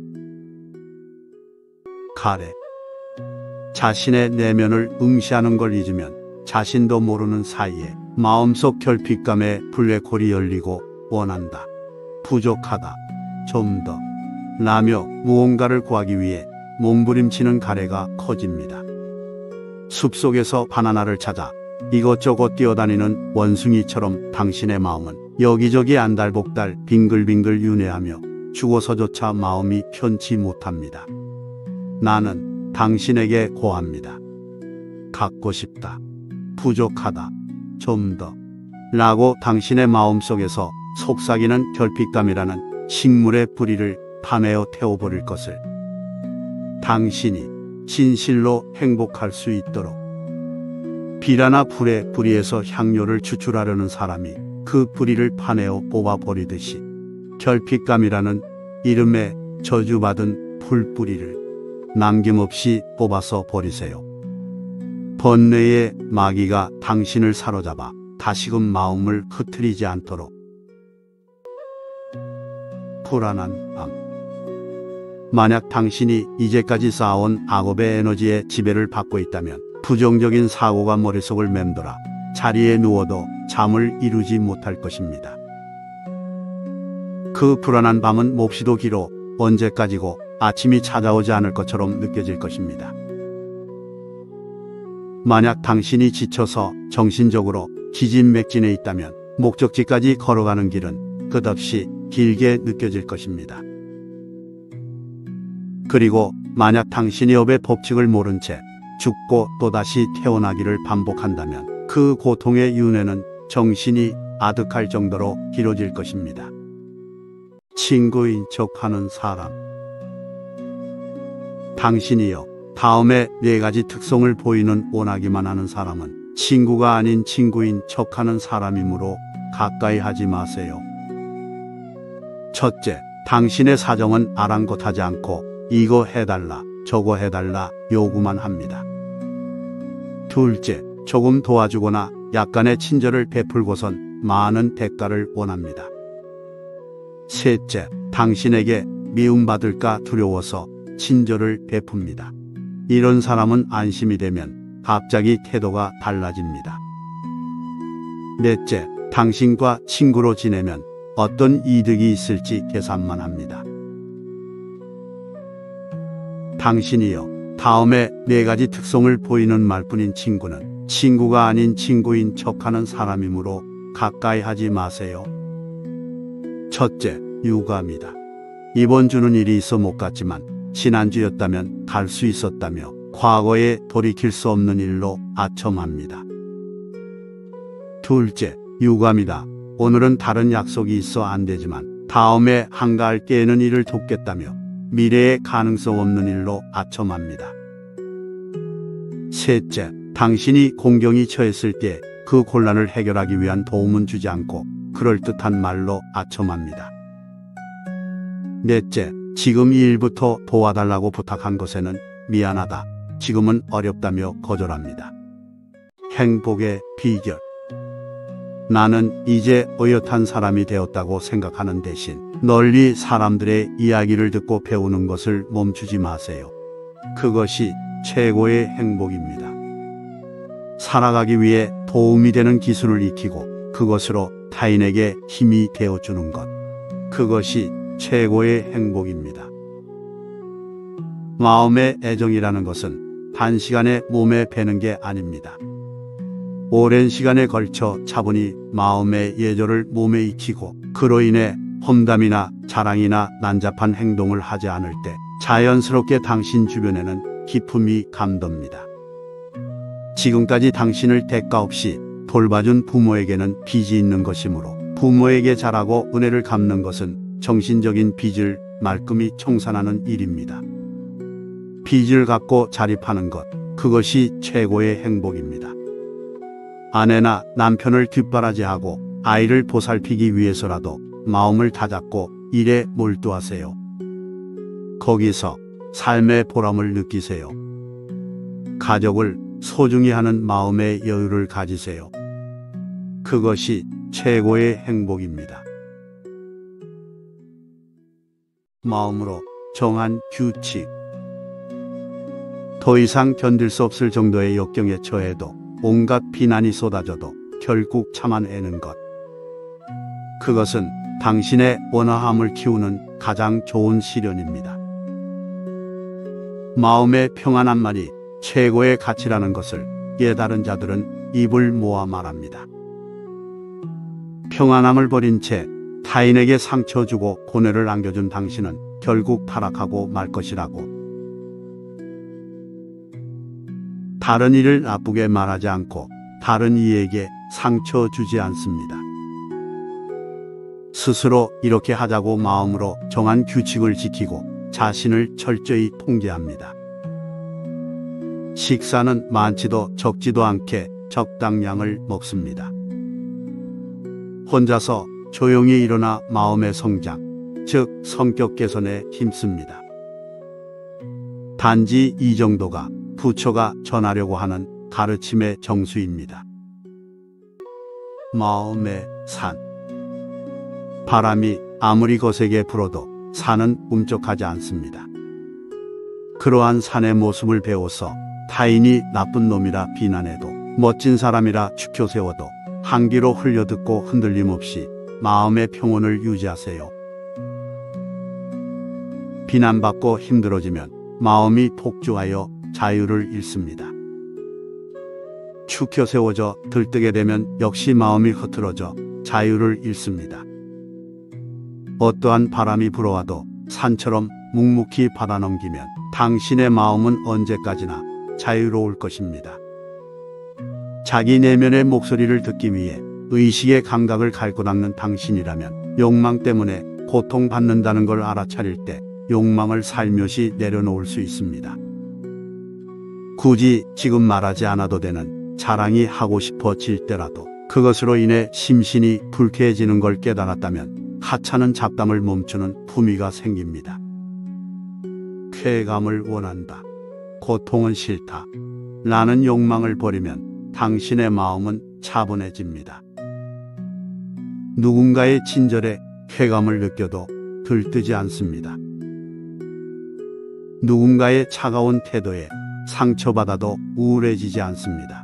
가래. 자신의 내면을 응시하는 걸 잊으면 자신도 모르는 사이에 마음속 결핍감에 블랙홀이 열리고 원한다, 부족하다, 좀 더 라며 무언가를 구하기 위해 몸부림치는 가래가 커집니다. 숲속에서 바나나를 찾아 이것저것 뛰어다니는 원숭이처럼 당신의 마음은 여기저기 안달복달 빙글빙글 윤회하며 죽어서조차 마음이 편치 못합니다. 나는 당신에게 고합니다. 갖고 싶다, 부족하다, 좀 더 라고 당신의 마음속에서 속삭이는 결핍감이라는 식물의 뿌리를 파내어 태워버릴 것을, 당신이 진실로 행복할 수 있도록. 비라나 불의 뿌리에서 향료를 추출하려는 사람이 그 뿌리를 파내어 뽑아버리듯이 결핍감이라는 이름의 저주받은 풀뿌리를 남김없이 뽑아서 버리세요. 번뇌의 마귀가 당신을 사로잡아 다시금 마음을 흐트리지 않도록. 불안한 밤. 만약 당신이 이제까지 쌓아온 악업의 에너지에 지배를 받고 있다면 부정적인 사고가 머릿속을 맴돌아 자리에 누워도 잠을 이루지 못할 것입니다. 그 불안한 밤은 몹시도 길어 언제까지고 아침이 찾아오지 않을 것처럼 느껴질 것입니다. 만약 당신이 지쳐서 정신적으로 기진맥진해 있다면 목적지까지 걸어가는 길은 끝없이 길게 느껴질 것입니다. 그리고 만약 당신이 업의 법칙을 모른 채 죽고 또다시 태어나기를 반복한다면 그 고통의 윤회는 정신이 아득할 정도로 길어질 것입니다. 친구인 척하는 사람. 당신이요, 다음에 네 가지 특성을 보이는 원하기만 하는 사람은 친구가 아닌 친구인 척하는 사람이므로 가까이 하지 마세요. 첫째, 당신의 사정은 아랑곳하지 않고 이거 해달라 저거 해달라 요구만 합니다. 둘째, 조금 도와주거나 약간의 친절을 베풀고선 많은 대가를 원합니다. 셋째, 당신에게 미움받을까 두려워서 친절을 베풉니다. 이런 사람은 안심이 되면 갑자기 태도가 달라집니다. 넷째, 당신과 친구로 지내면 어떤 이득이 있을지 계산만 합니다. 당신이요, 다음에 네 가지 특성을 보이는 말뿐인 친구는 친구가 아닌 친구인 척하는 사람이므로 가까이 하지 마세요. 첫째, 유감이다. 이번 주는 일이 있어 못 갔지만 지난주였다면 갈 수 있었다며 과거에 돌이킬 수 없는 일로 아첨합니다. 둘째, 유감이다. 오늘은 다른 약속이 있어 안 되지만 다음에 한가할 때에는 일을 돕겠다며 미래에 가능성 없는 일로 아첨합니다. 셋째, 당신이 공경이 처했을 때 그 곤란을 해결하기 위한 도움은 주지 않고 그럴듯한 말로 아첨합니다. 넷째, 지금 이 일부터 도와달라고 부탁한 것에는 미안하다, 지금은 어렵다며 거절합니다. 행복의 비결. 나는 이제 어엿한 사람이 되었다고 생각하는 대신 널리 사람들의 이야기를 듣고 배우는 것을 멈추지 마세요. 그것이 최고의 행복입니다. 살아가기 위해 도움이 되는 기술을 익히고 그것으로 타인에게 힘이 되어주는 것. 그것이 최고의 행복입니다. 마음의 애정이라는 것은 단시간에 몸에 배는 게 아닙니다. 오랜 시간에 걸쳐 차분히 마음의 예절을 몸에 익히고 그로 인해 험담이나 자랑이나 난잡한 행동을 하지 않을 때 자연스럽게 당신 주변에는 기쁨이 감돕니다. 지금까지 당신을 대가 없이 돌봐준 부모에게는 빚이 있는 것이므로 부모에게 잘하고 은혜를 갚는 것은 정신적인 빚을 말끔히 청산하는 일입니다. 빚을 갚고 자립하는 것, 그것이 최고의 행복입니다. 아내나 남편을 뒷바라지하고 아이를 보살피기 위해서라도 마음을 다잡고 일에 몰두하세요. 거기서 삶의 보람을 느끼세요. 가족을 소중히 하는 마음의 여유를 가지세요. 그것이 최고의 행복입니다. 마음으로 정한 규칙. 더 이상 견딜 수 없을 정도의 역경에 처해도 온갖 비난이 쏟아져도 결국 참아내는 것. 그것은 당신의 원화함을 키우는 가장 좋은 시련입니다. 마음의 평안함만이 최고의 가치라는 것을 깨달은 자들은 입을 모아 말합니다. 평안함을 버린 채 타인에게 상처 주고 고뇌를 안겨준 당신은 결국 타락하고 말 것이라고. 다른 이를 나쁘게 말하지 않고 다른 이에게 상처 주지 않습니다. 스스로 이렇게 하자고 마음으로 정한 규칙을 지키고 자신을 철저히 통제합니다. 식사는 많지도 적지도 않게 적당량을 먹습니다. 혼자서 조용히 일어나 마음의 성장, 즉 성격 개선에 힘씁니다. 단지 이 정도가 부처가 전하려고 하는 가르침의 정수입니다. 마음의 산. 바람이 아무리 거세게 불어도 산은 꿈쩍하지 않습니다. 그러한 산의 모습을 배워서 타인이 나쁜 놈이라 비난해도 멋진 사람이라 추켜 세워도 한 귀로 흘려듣고 흔들림 없이 마음의 평온을 유지하세요. 비난받고 힘들어지면 마음이 폭주하여 자유를 잃습니다. 추켜 세워져 들뜨게 되면 역시 마음이 흐트러져 자유를 잃습니다. 어떠한 바람이 불어와도 산처럼 묵묵히 받아넘기면 당신의 마음은 언제까지나 자유로울 것입니다. 자기 내면의 목소리를 듣기 위해 의식의 감각을 갈고 닦는 당신이라면 욕망 때문에 고통받는다는 걸 알아차릴 때 욕망을 살며시 내려놓을 수 있습니다. 굳이 지금 말하지 않아도 되는 자랑이 하고 싶어질 때라도 그것으로 인해 심신이 불쾌해지는 걸 깨달았다면 하찮은 잡담을 멈추는 품위가 생깁니다. 쾌감을 원한다. 고통은 싫다. 라는 욕망을 버리면 당신의 마음은 차분해집니다. 누군가의 친절에 쾌감을 느껴도 들뜨지 않습니다. 누군가의 차가운 태도에 상처받아도 우울해지지 않습니다.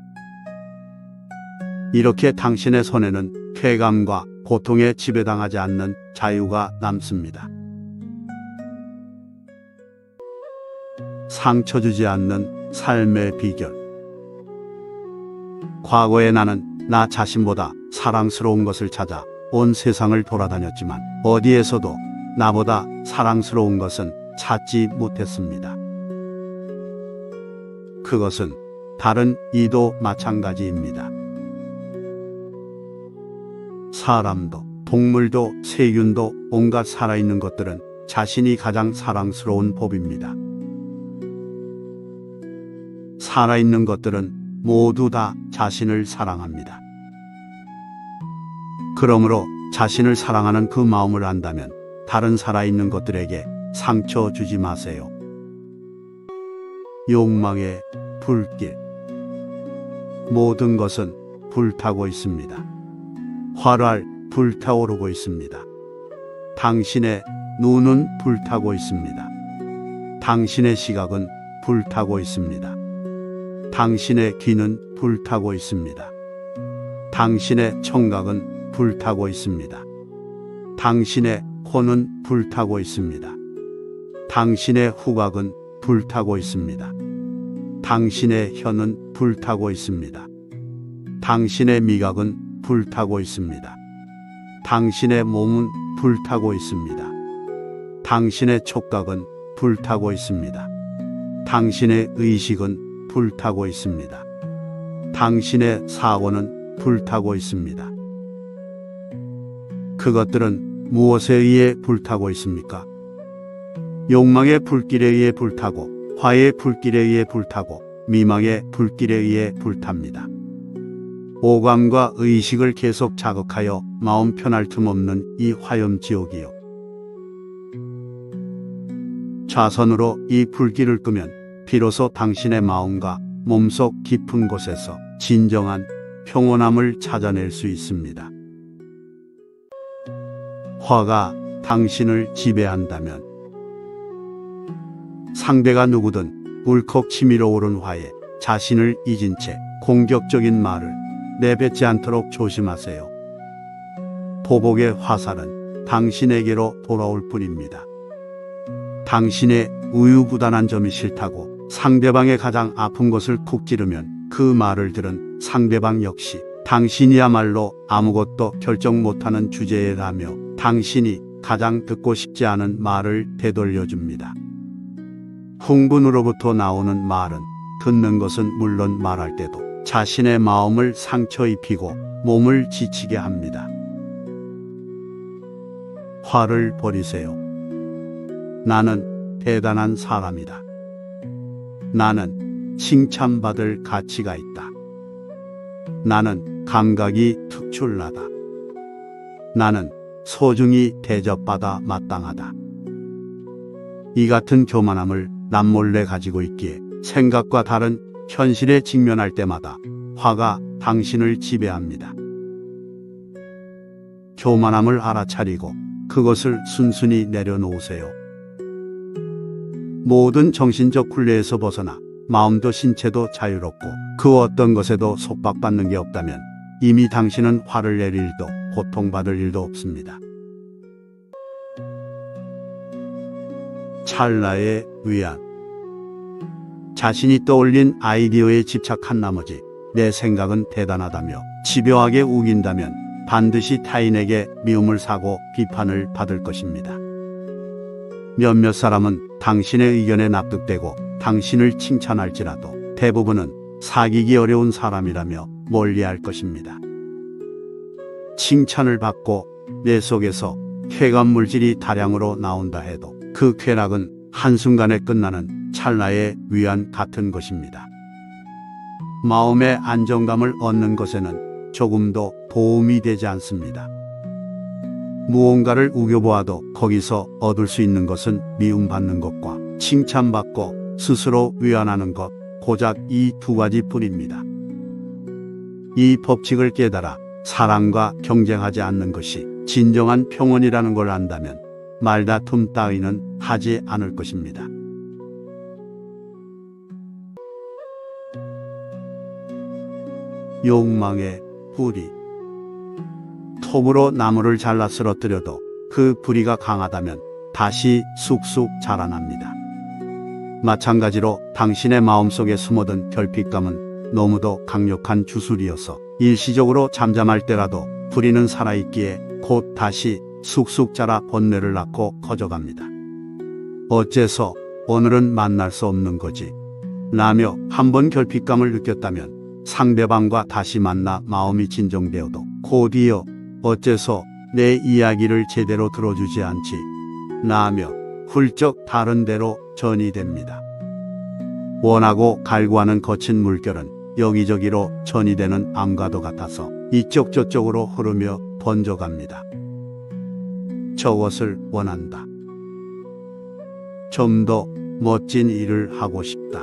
이렇게 당신의 손에는 쾌감과 고통에 지배당하지 않는 자유가 남습니다. 상처 주지 않는 삶의 비결. 과거의 나는 나 자신보다 사랑스러운 것을 찾아 온 세상을 돌아다녔지만 어디에서도 나보다 사랑스러운 것은 찾지 못했습니다. 그것은 다른 이도 마찬가지입니다. 사람도, 동물도, 세균도 온갖 살아있는 것들은 자신이 가장 사랑스러운 법입니다. 살아있는 것들은 모두 다 자신을 사랑합니다. 그러므로 자신을 사랑하는 그 마음을 안다면 다른 살아있는 것들에게 상처 주지 마세요. 욕망의 불길. 모든 것은 불타고 있습니다. 활활 불타오르고 있습니다. 당신의 눈은 불타고 있습니다. 당신의 시각은 불타고 있습니다. 당신의 귀는 불타고 있습니다. 당신의 청각은 불타고 있습니다. 당신의 코는 불타고 있습니다. 당신의 후각은 불타고 있습니다. 당신의 혀는 불타고 있습니다. 당신의 미각은 불타고 있습니다. 당신의 몸은 불타고 있습니다. 당신의 촉각은 불타고 있습니다. 당신의 의식은 불타고 있습니다. 당신의 사고는 불타고 있습니다. 그것들은 무엇에 의해 불타고 있습니까? 욕망의 불길에 의해 불타고, 화의 불길에 의해 불타고, 미망의 불길에 의해 불탑니다. 오감과 의식을 계속 자극하여 마음 편할 틈 없는 이 화염지옥이요. 좌선으로 이 불길을 끄면 비로소 당신의 마음과 몸속 깊은 곳에서 진정한 평온함을 찾아낼 수 있습니다. 화가 당신을 지배한다면, 상대가 누구든 울컥 치밀어 오른 화에 자신을 잊은 채 공격적인 말을 내뱉지 않도록 조심하세요. 보복의 화살은 당신에게로 돌아올 뿐입니다. 당신의 우유부단한 점이 싫다고 상대방의 가장 아픈 것을 쿡 찌르면 그 말을 들은 상대방 역시 당신이야말로 아무것도 결정 못하는 주제라며 당신이 가장 듣고 싶지 않은 말을 되돌려줍니다. 흥분으로부터 나오는 말은 듣는 것은 물론 말할 때도 자신의 마음을 상처 입히고 몸을 지치게 합니다. 화를 버리세요. 나는 대단한 사람이다. 나는 칭찬받을 가치가 있다. 나는 감각이 특출나다. 나는 소중히 대접받아 마땅하다. 이 같은 교만함을 남몰래 가지고 있기에 생각과 다른 현실에 직면할 때마다 화가 당신을 지배합니다. 교만함을 알아차리고 그것을 순순히 내려놓으세요. 모든 정신적 굴레에서 벗어나 마음도 신체도 자유롭고 그 어떤 것에도 속박받는 게 없다면 이미 당신은 화를 낼 일도 고통받을 일도 없습니다. 찰나의 위안. 자신이 떠올린 아이디어에 집착한 나머지 내 생각은 대단하다며 집요하게 우긴다면 반드시 타인에게 미움을 사고 비판을 받을 것입니다. 몇몇 사람은 당신의 의견에 납득되고 당신을 칭찬할지라도 대부분은 사귀기 어려운 사람이라며 멀리할 것입니다. 칭찬을 받고 내 속에서 쾌감 물질이 다량으로 나온다 해도 그 쾌락은 한순간에 끝나는 찰나의 위안 같은 것입니다. 마음의 안정감을 얻는 것에는 조금도 도움이 되지 않습니다. 무언가를 우겨보아도 거기서 얻을 수 있는 것은 미움받는 것과 칭찬받고 스스로 위안하는 것, 고작 이 두 가지뿐입니다. 이 법칙을 깨달아 사랑과 경쟁하지 않는 것이 진정한 평온이라는 걸 안다면 말다툼 따위는 하지 않을 것입니다. 욕망의 뿌리. 톱으로 나무를 잘라 쓰러뜨려도 그 뿌리가 강하다면 다시 쑥쑥 자라납니다. 마찬가지로 당신의 마음속에 숨어든 결핍감은 너무도 강력한 주술이어서 일시적으로 잠잠할 때라도 뿌리는 살아있기에 곧 다시 쑥쑥 자라 번뇌를 낳고 커져갑니다. 어째서 오늘은 만날 수 없는 거지? 라며 한 번 결핍감을 느꼈다면 상대방과 다시 만나 마음이 진정되어도 곧이어 어째서 내 이야기를 제대로 들어주지 않지? 라며 훌쩍 다른 데로 전이 됩니다. 원하고 갈구하는 거친 물결은 여기저기로 전이 되는 암과도 같아서 이쪽 저쪽으로 흐르며 번져갑니다. 저것을 원한다. 좀 더 멋진 일을 하고 싶다.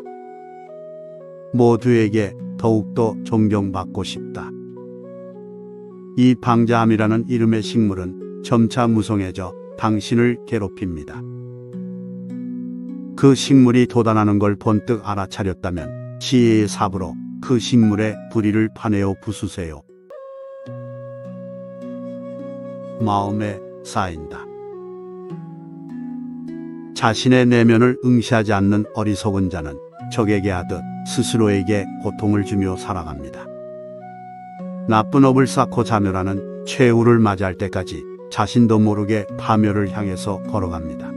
모두에게 더욱더 존경받고 싶다. 이 방자함이라는 이름의 식물은 점차 무성해져 당신을 괴롭힙니다. 그 식물이 도단하는 걸 번뜩 알아차렸다면 지혜의 삽으로 그 식물의 뿌리를 파내어 부수세요. 마음에 쌓인다. 자신의 내면을 응시하지 않는 어리석은 자는 적에게 하듯 스스로에게 고통을 주며 살아갑니다. 나쁜 업을 쌓고 자멸하는 최후를 맞이할 때까지 자신도 모르게 파멸을 향해서 걸어갑니다.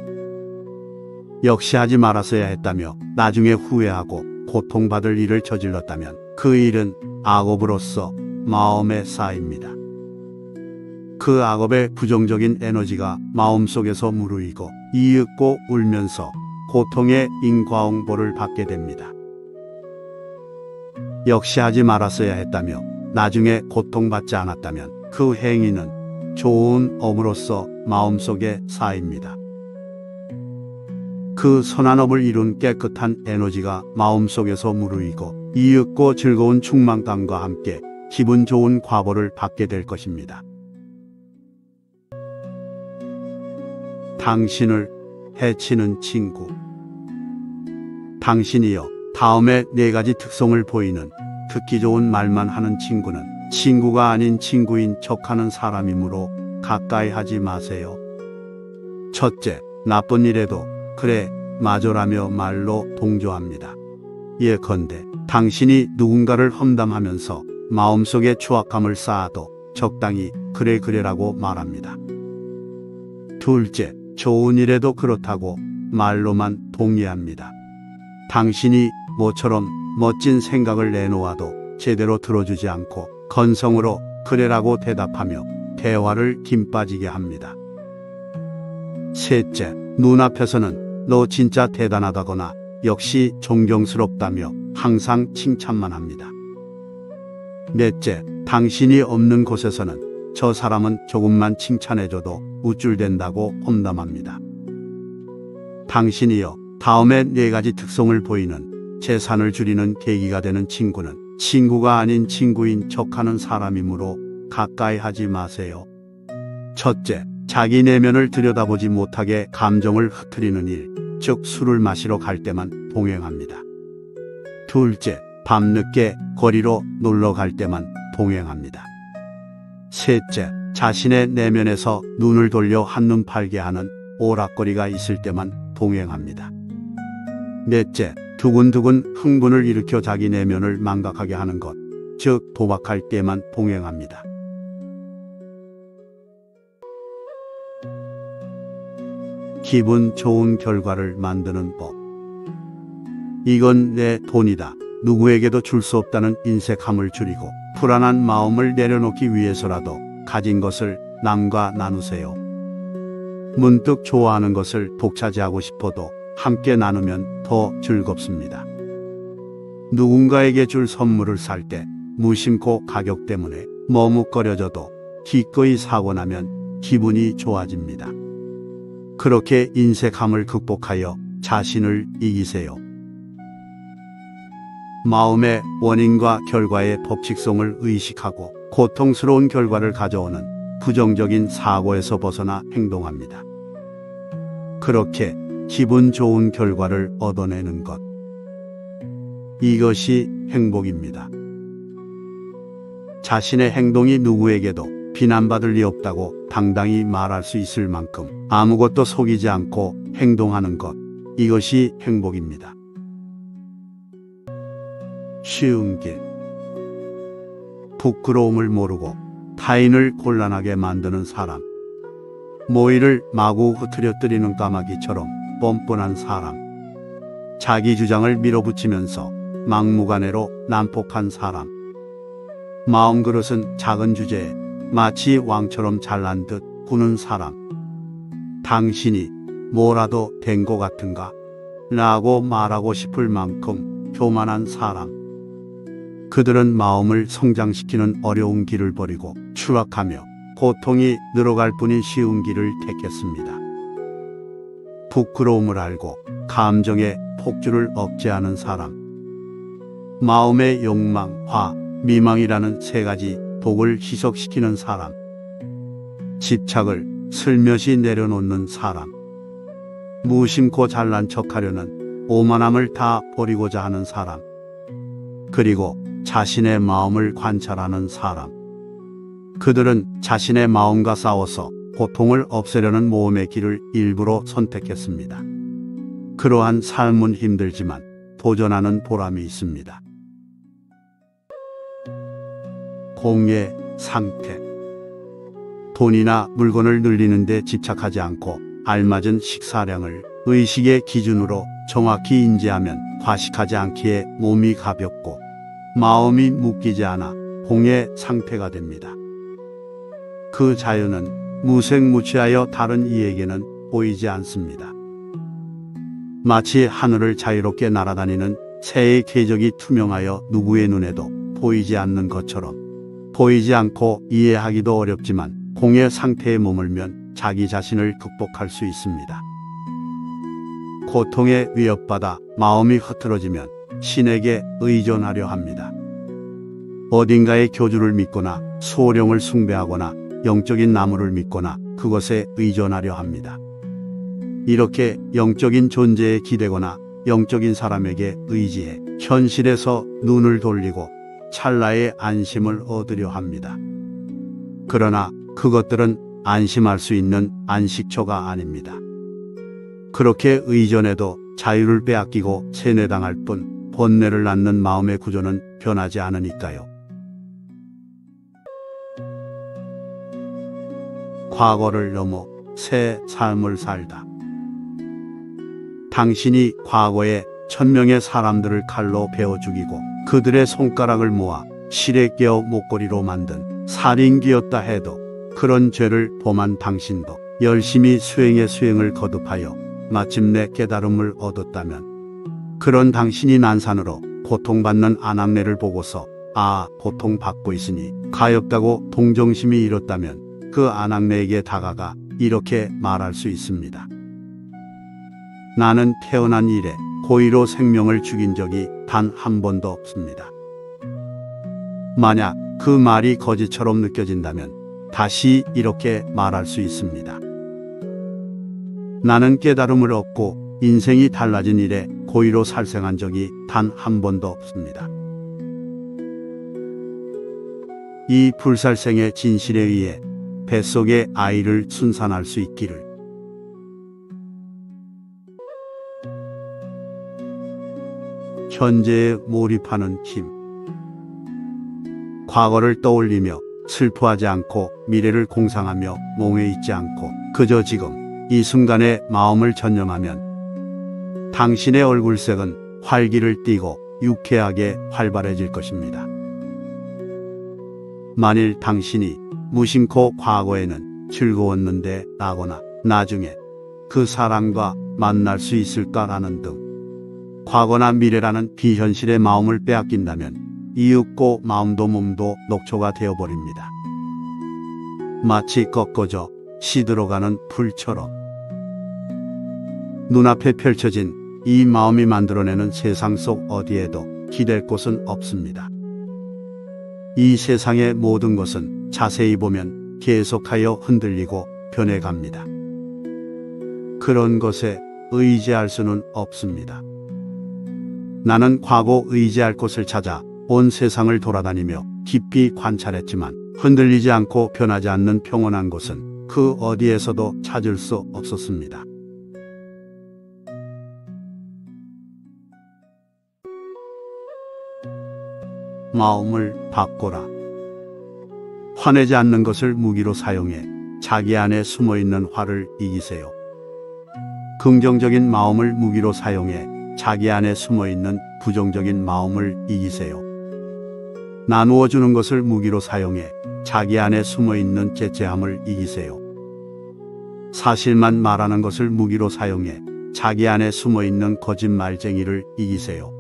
역시 하지 말았어야 했다며 나중에 후회하고 고통받을 일을 저질렀다면 그 일은 악업으로서 마음에 쌓입니다. 그 악업의 부정적인 에너지가 마음속에서 무르익고 이윽고 울면서 고통의 인과응보를 받게 됩니다. 역시 하지 말았어야 했다며 나중에 고통받지 않았다면 그 행위는 좋은 업으로서 마음속에 쌓입니다. 그 선한 업을 이룬 깨끗한 에너지가 마음속에서 무르익고 이윽고 즐거운 충만감과 함께 기분 좋은 과보를 받게 될 것입니다. 당신을 해치는 친구. 당신이여, 다음에 네 가지 특성을 보이는 듣기 좋은 말만 하는 친구는 친구가 아닌 친구인 척하는 사람이므로 가까이 하지 마세요. 첫째, 나쁜 일에도 그래, 맞아라며 말로 동조합니다. 예컨대 당신이 누군가를 험담하면서 마음속에 추악감을 쌓아도 적당히 그래 그래라고 말합니다. 둘째, 좋은 일에도 그렇다고 말로만 동의합니다. 당신이 모처럼 멋진 생각을 내놓아도 제대로 들어주지 않고 건성으로 그래라고 대답하며 대화를 김 빠지게 합니다. 셋째, 눈앞에서는 너 진짜 대단하다거나 역시 존경스럽다며 항상 칭찬만 합니다. 넷째, 당신이 없는 곳에서는 저 사람은 조금만 칭찬해줘도 우쭐댄다고 험담합니다. 당신이여, 다음에 네 가지 특성을 보이는 재산을 줄이는 계기가 되는 친구는 친구가 아닌 친구인 척하는 사람이므로 가까이 하지 마세요. 첫째, 자기 내면을 들여다보지 못하게 감정을 흐트리는 일, 즉 술을 마시러 갈 때만 동행합니다. 둘째, 밤늦게 거리로 놀러 갈 때만 동행합니다. 셋째, 자신의 내면에서 눈을 돌려 한눈 팔게 하는 오락거리가 있을 때만 동행합니다. 넷째, 두근두근 흥분을 일으켜 자기 내면을 망각하게 하는 것, 즉 도박할 때만 동행합니다. 기분 좋은 결과를 만드는 법. 이건 내 돈이다. 누구에게도 줄 수 없다는 인색함을 줄이고 불안한 마음을 내려놓기 위해서라도 가진 것을 남과 나누세요. 문득 좋아하는 것을 독차지하고 싶어도 함께 나누면 더 즐겁습니다. 누군가에게 줄 선물을 살 때 무심코 가격 때문에 머뭇거려져도 기꺼이 사고 나면 기분이 좋아집니다. 그렇게 인색함을 극복하여 자신을 이기세요. 마음의 원인과 결과의 법칙성을 의식하고 고통스러운 결과를 가져오는 부정적인 사고에서 벗어나 행동합니다. 그렇게 기분 좋은 결과를 얻어내는 것. 이것이 행복입니다. 자신의 행동이 누구에게도 비난받을 리 없다고 당당히 말할 수 있을 만큼 아무것도 속이지 않고 행동하는 것. 이것이 행복입니다. 쉬운 길. 부끄러움을 모르고 타인을 곤란하게 만드는 사람. 모이를 마구 흐트려뜨리는 까마귀처럼 뻔뻔한 사람. 자기 주장을 밀어붙이면서 막무가내로 난폭한 사람. 마음그릇은 작은 주제에 마치 왕처럼 잘난 듯 구는 사람. 당신이 뭐라도 된 것 같은가? 라고 말하고 싶을 만큼 교만한 사람. 그들은 마음을 성장시키는 어려운 길을 버리고 추락하며 고통이 늘어갈 뿐인 쉬운 길을 택했습니다. 부끄러움을 알고 감정의 폭주를 억제하는 사람. 마음의 욕망, 화, 미망이라는 세 가지 독을 희석시키는 사람. 집착을 슬며시 내려놓는 사람. 무심코 잘난 척하려는 오만함을 다 버리고자 하는 사람. 그리고 자신의 마음을 관찰하는 사람. 그들은 자신의 마음과 싸워서 고통을 없애려는 모험의 길을 일부러 선택했습니다. 그러한 삶은 힘들지만 도전하는 보람이 있습니다. 공의 상태. 돈이나 물건을 늘리는 데 집착하지 않고 알맞은 식사량을 의식의 기준으로 정확히 인지하면 과식하지 않기에 몸이 가볍고 마음이 묶이지 않아 공의 상태가 됩니다. 그 자유는 무색무취하여 다른 이에게는 보이지 않습니다. 마치 하늘을 자유롭게 날아다니는 새의 궤적이 투명하여 누구의 눈에도 보이지 않는 것처럼 보이지 않고 이해하기도 어렵지만 공의 상태에 머물면 자기 자신을 극복할 수 있습니다. 고통에 위협받아 마음이 흐트러지면 신에게 의존하려 합니다. 어딘가의 교주를 믿거나 소령을 숭배하거나 영적인 나무를 믿거나 그것에 의존하려 합니다. 이렇게 영적인 존재에 기대거나 영적인 사람에게 의지해 현실에서 눈을 돌리고 찰나의 안심을 얻으려 합니다. 그러나 그것들은 안심할 수 있는 안식처가 아닙니다. 그렇게 의존해도 자유를 빼앗기고 세뇌당할 뿐 번뇌를 낳는 마음의 구조는 변하지 않으니까요. 과거를 넘어 새 삶을 살다. 당신이 과거에 천명의 사람들을 칼로 베어 죽이고 그들의 손가락을 모아 실에 깨어 목걸이로 만든 살인귀였다 해도 그런 죄를 범한 당신도 열심히 수행의 수행을 거듭하여 마침내 깨달음을 얻었다면 그런 당신이 난산으로 고통받는 아낙네를 보고서 아, 고통받고 있으니 가엾다고 동정심이 일었다면 그 아낙네에게 다가가 이렇게 말할 수 있습니다. 나는 태어난 이래 고의로 생명을 죽인 적이 단 한 번도 없습니다. 만약 그 말이 거짓처럼 느껴진다면 다시 이렇게 말할 수 있습니다. 나는 깨달음을 얻고 인생이 달라진 이래 고의로 살생한 적이 단 한 번도 없습니다. 이 불살생의 진실에 의해 뱃속의 아이를 순산할 수 있기를. 현재에 몰입하는 힘. 과거를 떠올리며 슬퍼하지 않고 미래를 공상하며 몽에 있지 않고 그저 지금 이 순간에 마음을 전념하면 당신의 얼굴색은 활기를 띠고 유쾌하게 활발해질 것입니다. 만일 당신이 무심코 과거에는 즐거웠는데 라거나 나중에 그 사람과 만날 수 있을까라는 등 과거나 미래라는 비현실의 마음을 빼앗긴다면 이윽고 마음도 몸도 녹초가 되어버립니다. 마치 꺾어져 시들어가는 풀처럼 눈앞에 펼쳐진 이 마음이 만들어내는 세상 속 어디에도 기댈 곳은 없습니다. 이 세상의 모든 것은 자세히 보면 계속하여 흔들리고 변해갑니다. 그런 것에 의지할 수는 없습니다. 나는 과거 의지할 곳을 찾아 온 세상을 돌아다니며 깊이 관찰했지만 흔들리지 않고 변하지 않는 평온한 곳은 그 어디에서도 찾을 수 없었습니다. 마음을 바꿔라. 화내지 않는 것을 무기로 사용해 자기 안에 숨어있는 화를 이기세요. 긍정적인 마음을 무기로 사용해 자기 안에 숨어있는 부정적인 마음을 이기세요. 나누어 주는 것을 무기로 사용해 자기 안에 숨어있는 째째함을 이기세요. 사실만 말하는 것을 무기로 사용해 자기 안에 숨어있는 거짓말쟁이를 이기세요.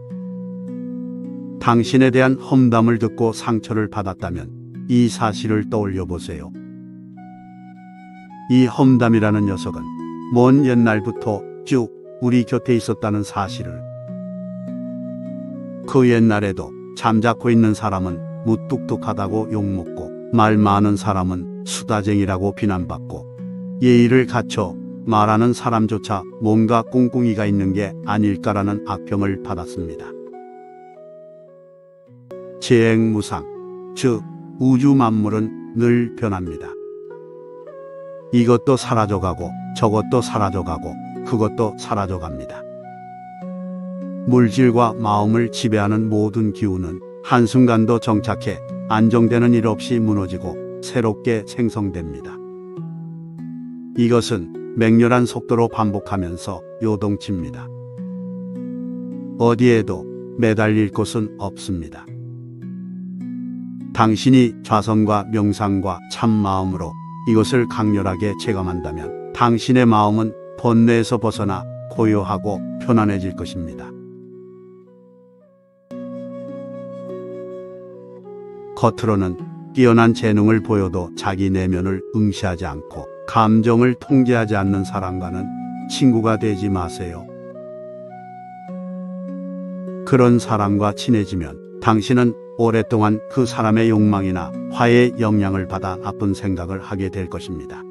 당신에 대한 험담을 듣고 상처를 받았다면 이 사실을 떠올려 보세요. 이 험담이라는 녀석은 먼 옛날부터 쭉 우리 곁에 있었다는 사실을. 그 옛날에도 잠자코 있는 사람은 무뚝뚝하다고 욕먹고 말 많은 사람은 수다쟁이라고 비난받고 예의를 갖춰 말하는 사람조차 뭔가 꿍꿍이가 있는 게 아닐까라는 악평을 받았습니다. 재행무상, 즉 우주 만물은 늘 변합니다. 이것도 사라져가고 저것도 사라져가고 그것도 사라져갑니다. 물질과 마음을 지배하는 모든 기운은 한순간도 정착해 안정되는 일 없이 무너지고 새롭게 생성됩니다. 이것은 맹렬한 속도로 반복하면서 요동칩니다. 어디에도 매달릴 곳은 없습니다. 당신이 좌선과 명상과 참마음으로 이것을 강렬하게 체감한다면 당신의 마음은 번뇌에서 벗어나 고요하고 편안해질 것입니다. 겉으로는 뛰어난 재능을 보여도 자기 내면을 응시하지 않고 감정을 통제하지 않는 사람과는 친구가 되지 마세요. 그런 사람과 친해지면 당신은 오랫동안 그 사람의 욕망이나 화의 영향을 받아 나쁜 생각을 하게 될 것입니다.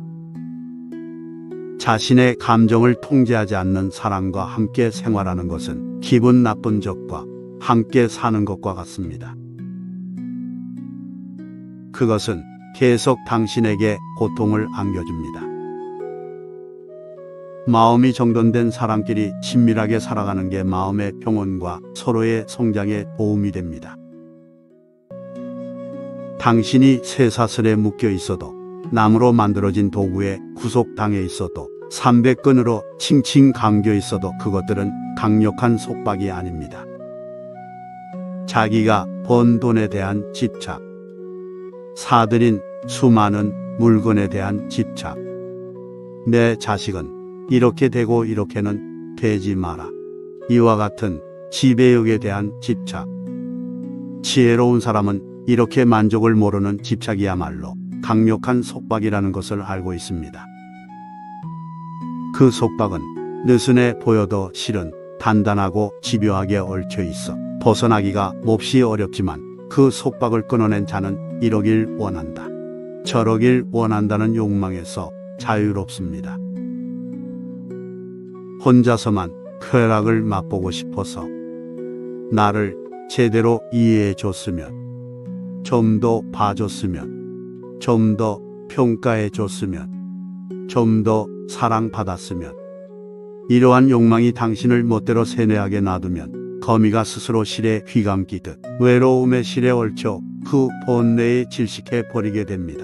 자신의 감정을 통제하지 않는 사람과 함께 생활하는 것은 기분 나쁜 적과 함께 사는 것과 같습니다. 그것은 계속 당신에게 고통을 안겨줍니다. 마음이 정돈된 사람끼리 친밀하게 살아가는 게 마음의 평온과 서로의 성장에 도움이 됩니다. 당신이 쇠사슬에 묶여 있어도 나무로 만들어진 도구에 구속당해 있어도 삼백근으로 칭칭 감겨 있어도 그것들은 강력한 속박이 아닙니다. 자기가 번 돈에 대한 집착, 사들인 수많은 물건에 대한 집착, 내 자식은 이렇게 되고 이렇게는 되지 마라, 이와 같은 지배욕에 대한 집착. 지혜로운 사람은 이렇게 만족을 모르는 집착이야말로 강력한 속박이라는 것을 알고 있습니다. 그 속박은 느슨해 보여도 실은 단단하고 집요하게 얽혀 있어 벗어나기가 몹시 어렵지만 그 속박을 끊어낸 자는 이러길 원한다, 저러길 원한다는 욕망에서 자유롭습니다. 혼자서만 쾌락을 맛보고 싶어서 나를 제대로 이해해 줬으면, 좀 더 봐줬으면, 좀 더 평가해 줬으면, 좀 더 사랑받았으면, 이러한 욕망이 당신을 멋대로 세뇌하게 놔두면 거미가 스스로 실에 휘감기듯 외로움의 실에 얽혀 그 번뇌에 질식해 버리게 됩니다.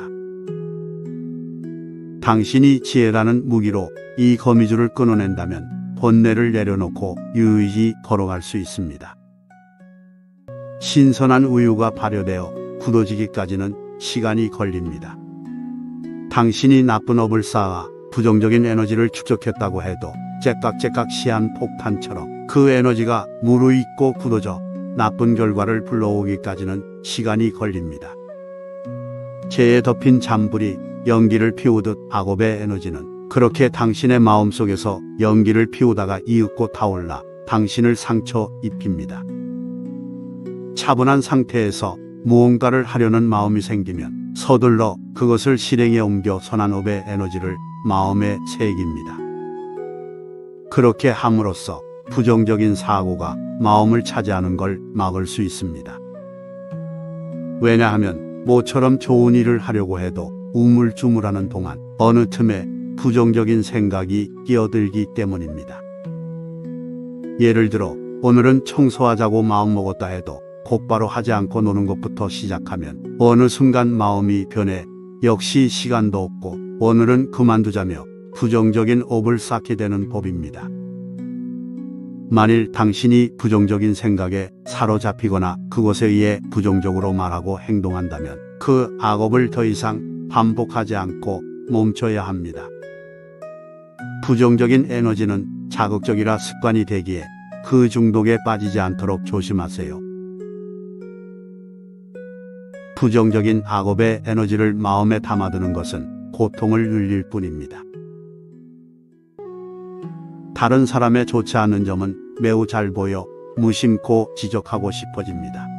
당신이 지혜라는 무기로 이 거미줄을 끊어낸다면 번뇌를 내려놓고 유유히 걸어갈 수 있습니다. 신선한 우유가 발효되어 굳어지기까지는 시간이 걸립니다. 당신이 나쁜 업을 쌓아 부정적인 에너지를 축적했다고 해도 째깍째깍 시한 폭탄처럼 그 에너지가 무르익고 굳어져 나쁜 결과를 불러오기까지는 시간이 걸립니다. 재에 덮인 잔불이 연기를 피우듯 악업의 에너지는 그렇게 당신의 마음속에서 연기를 피우다가 이윽고 타올라 당신을 상처 입힙니다. 차분한 상태에서 무언가를 하려는 마음이 생기면 서둘러 그것을 실행에 옮겨 선한 업의 에너지를 마음에 새깁니다. 그렇게 함으로써 부정적인 사고가 마음을 차지하는 걸 막을 수 있습니다. 왜냐하면 모처럼 좋은 일을 하려고 해도 우물쭈물하는 동안 어느 틈에 부정적인 생각이 끼어들기 때문입니다. 예를 들어 오늘은 청소하자고 마음먹었다 해도 곧바로 하지 않고 노는 것부터 시작하면 어느 순간 마음이 변해 역시 시간도 없고 오늘은 그만두자며 부정적인 업을 쌓게 되는 법입니다. 만일 당신이 부정적인 생각에 사로잡히거나 그것에 의해 부정적으로 말하고 행동한다면 그 악업을 더 이상 반복하지 않고 멈춰야 합니다. 부정적인 에너지는 자극적이라 습관이 되기에 그 중독에 빠지지 않도록 조심하세요. 부정적인 악업의 에너지를 마음에 담아두는 것은 고통을 늘릴 뿐입니다. 다른 사람의 좋지 않은 점은 매우 잘 보여 무심코 지적하고 싶어집니다.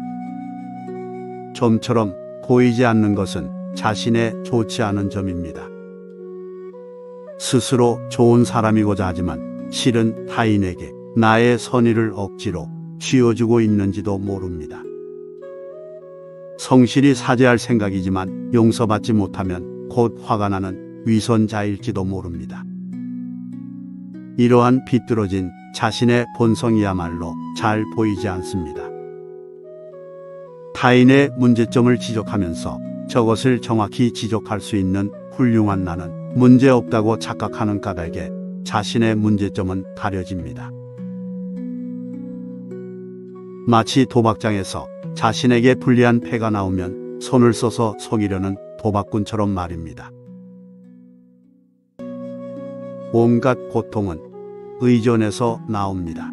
좀처럼 보이지 않는 것은 자신의 좋지 않은 점입니다. 스스로 좋은 사람이고자 하지만 실은 타인에게 나의 선의를 억지로 쥐어주고 있는지도 모릅니다. 성실히 사죄할 생각이지만 용서받지 못하면 곧 화가 나는 위선자일지도 모릅니다. 이러한 비뚤어진 자신의 본성이야말로 잘 보이지 않습니다. 타인의 문제점을 지적하면서 저것을 정확히 지적할 수 있는 훌륭한 나는 문제없다고 착각하는 까닭에 자신의 문제점은 가려집니다. 마치 도박장에서 자신에게 불리한 패가 나오면 손을 써서 속이려는 도박꾼처럼 말입니다. 온갖 고통은 의존에서 나옵니다.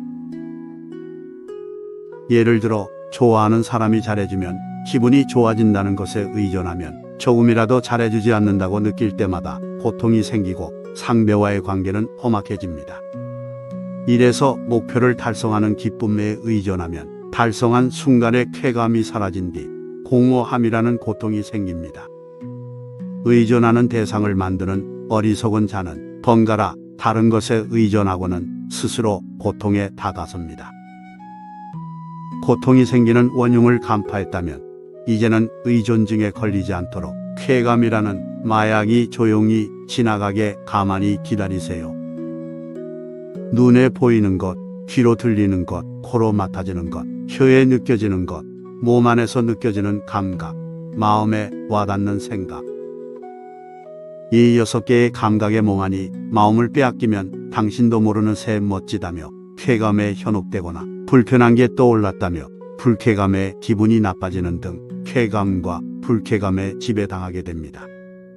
예를 들어 좋아하는 사람이 잘해주면 기분이 좋아진다는 것에 의존하면 조금이라도 잘해주지 않는다고 느낄 때마다 고통이 생기고 상대와의 관계는 험악해집니다. 이래서 목표를 달성하는 기쁨에 의존하면 달성한 순간의 쾌감이 사라진 뒤 공허함이라는 고통이 생깁니다. 의존하는 대상을 만드는 어리석은 자는 번갈아 다른 것에 의존하고는 스스로 고통에 다가섭니다. 고통이 생기는 원흉을 간파했다면 이제는 의존증에 걸리지 않도록 쾌감이라는 마약이 조용히 지나가게 가만히 기다리세요. 눈에 보이는 것, 귀로 들리는 것, 코로 맡아지는 것, 혀에 느껴지는 것, 몸 안에서 느껴지는 감각, 마음에 와닿는 생각. 이 여섯 개의 감각에 몽하니 마음을 빼앗기면 당신도 모르는 새 멋지다며 쾌감에 현혹되거나 불편한 게 떠올랐다며 불쾌감에 기분이 나빠지는 등 쾌감과 불쾌감에 지배당하게 됩니다.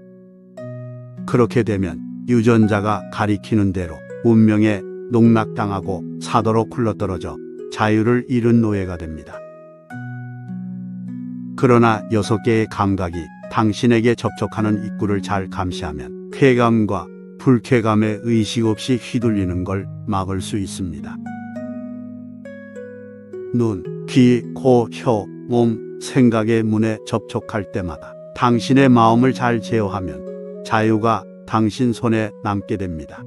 그렇게 되면 유전자가 가리키는 대로 운명에 농락당하고 사도로 굴러떨어져 자유를 잃은 노예가 됩니다. 그러나 여섯 개의 감각이 당신에게 접촉하는 입구를 잘 감시하면 쾌감과 불쾌감에 의식 없이 휘둘리는 걸 막을 수 있습니다. 눈, 귀, 코, 혀, 몸, 생각의 문에 접촉할 때마다 당신의 마음을 잘 제어하면 자유가 당신 손에 남게 됩니다.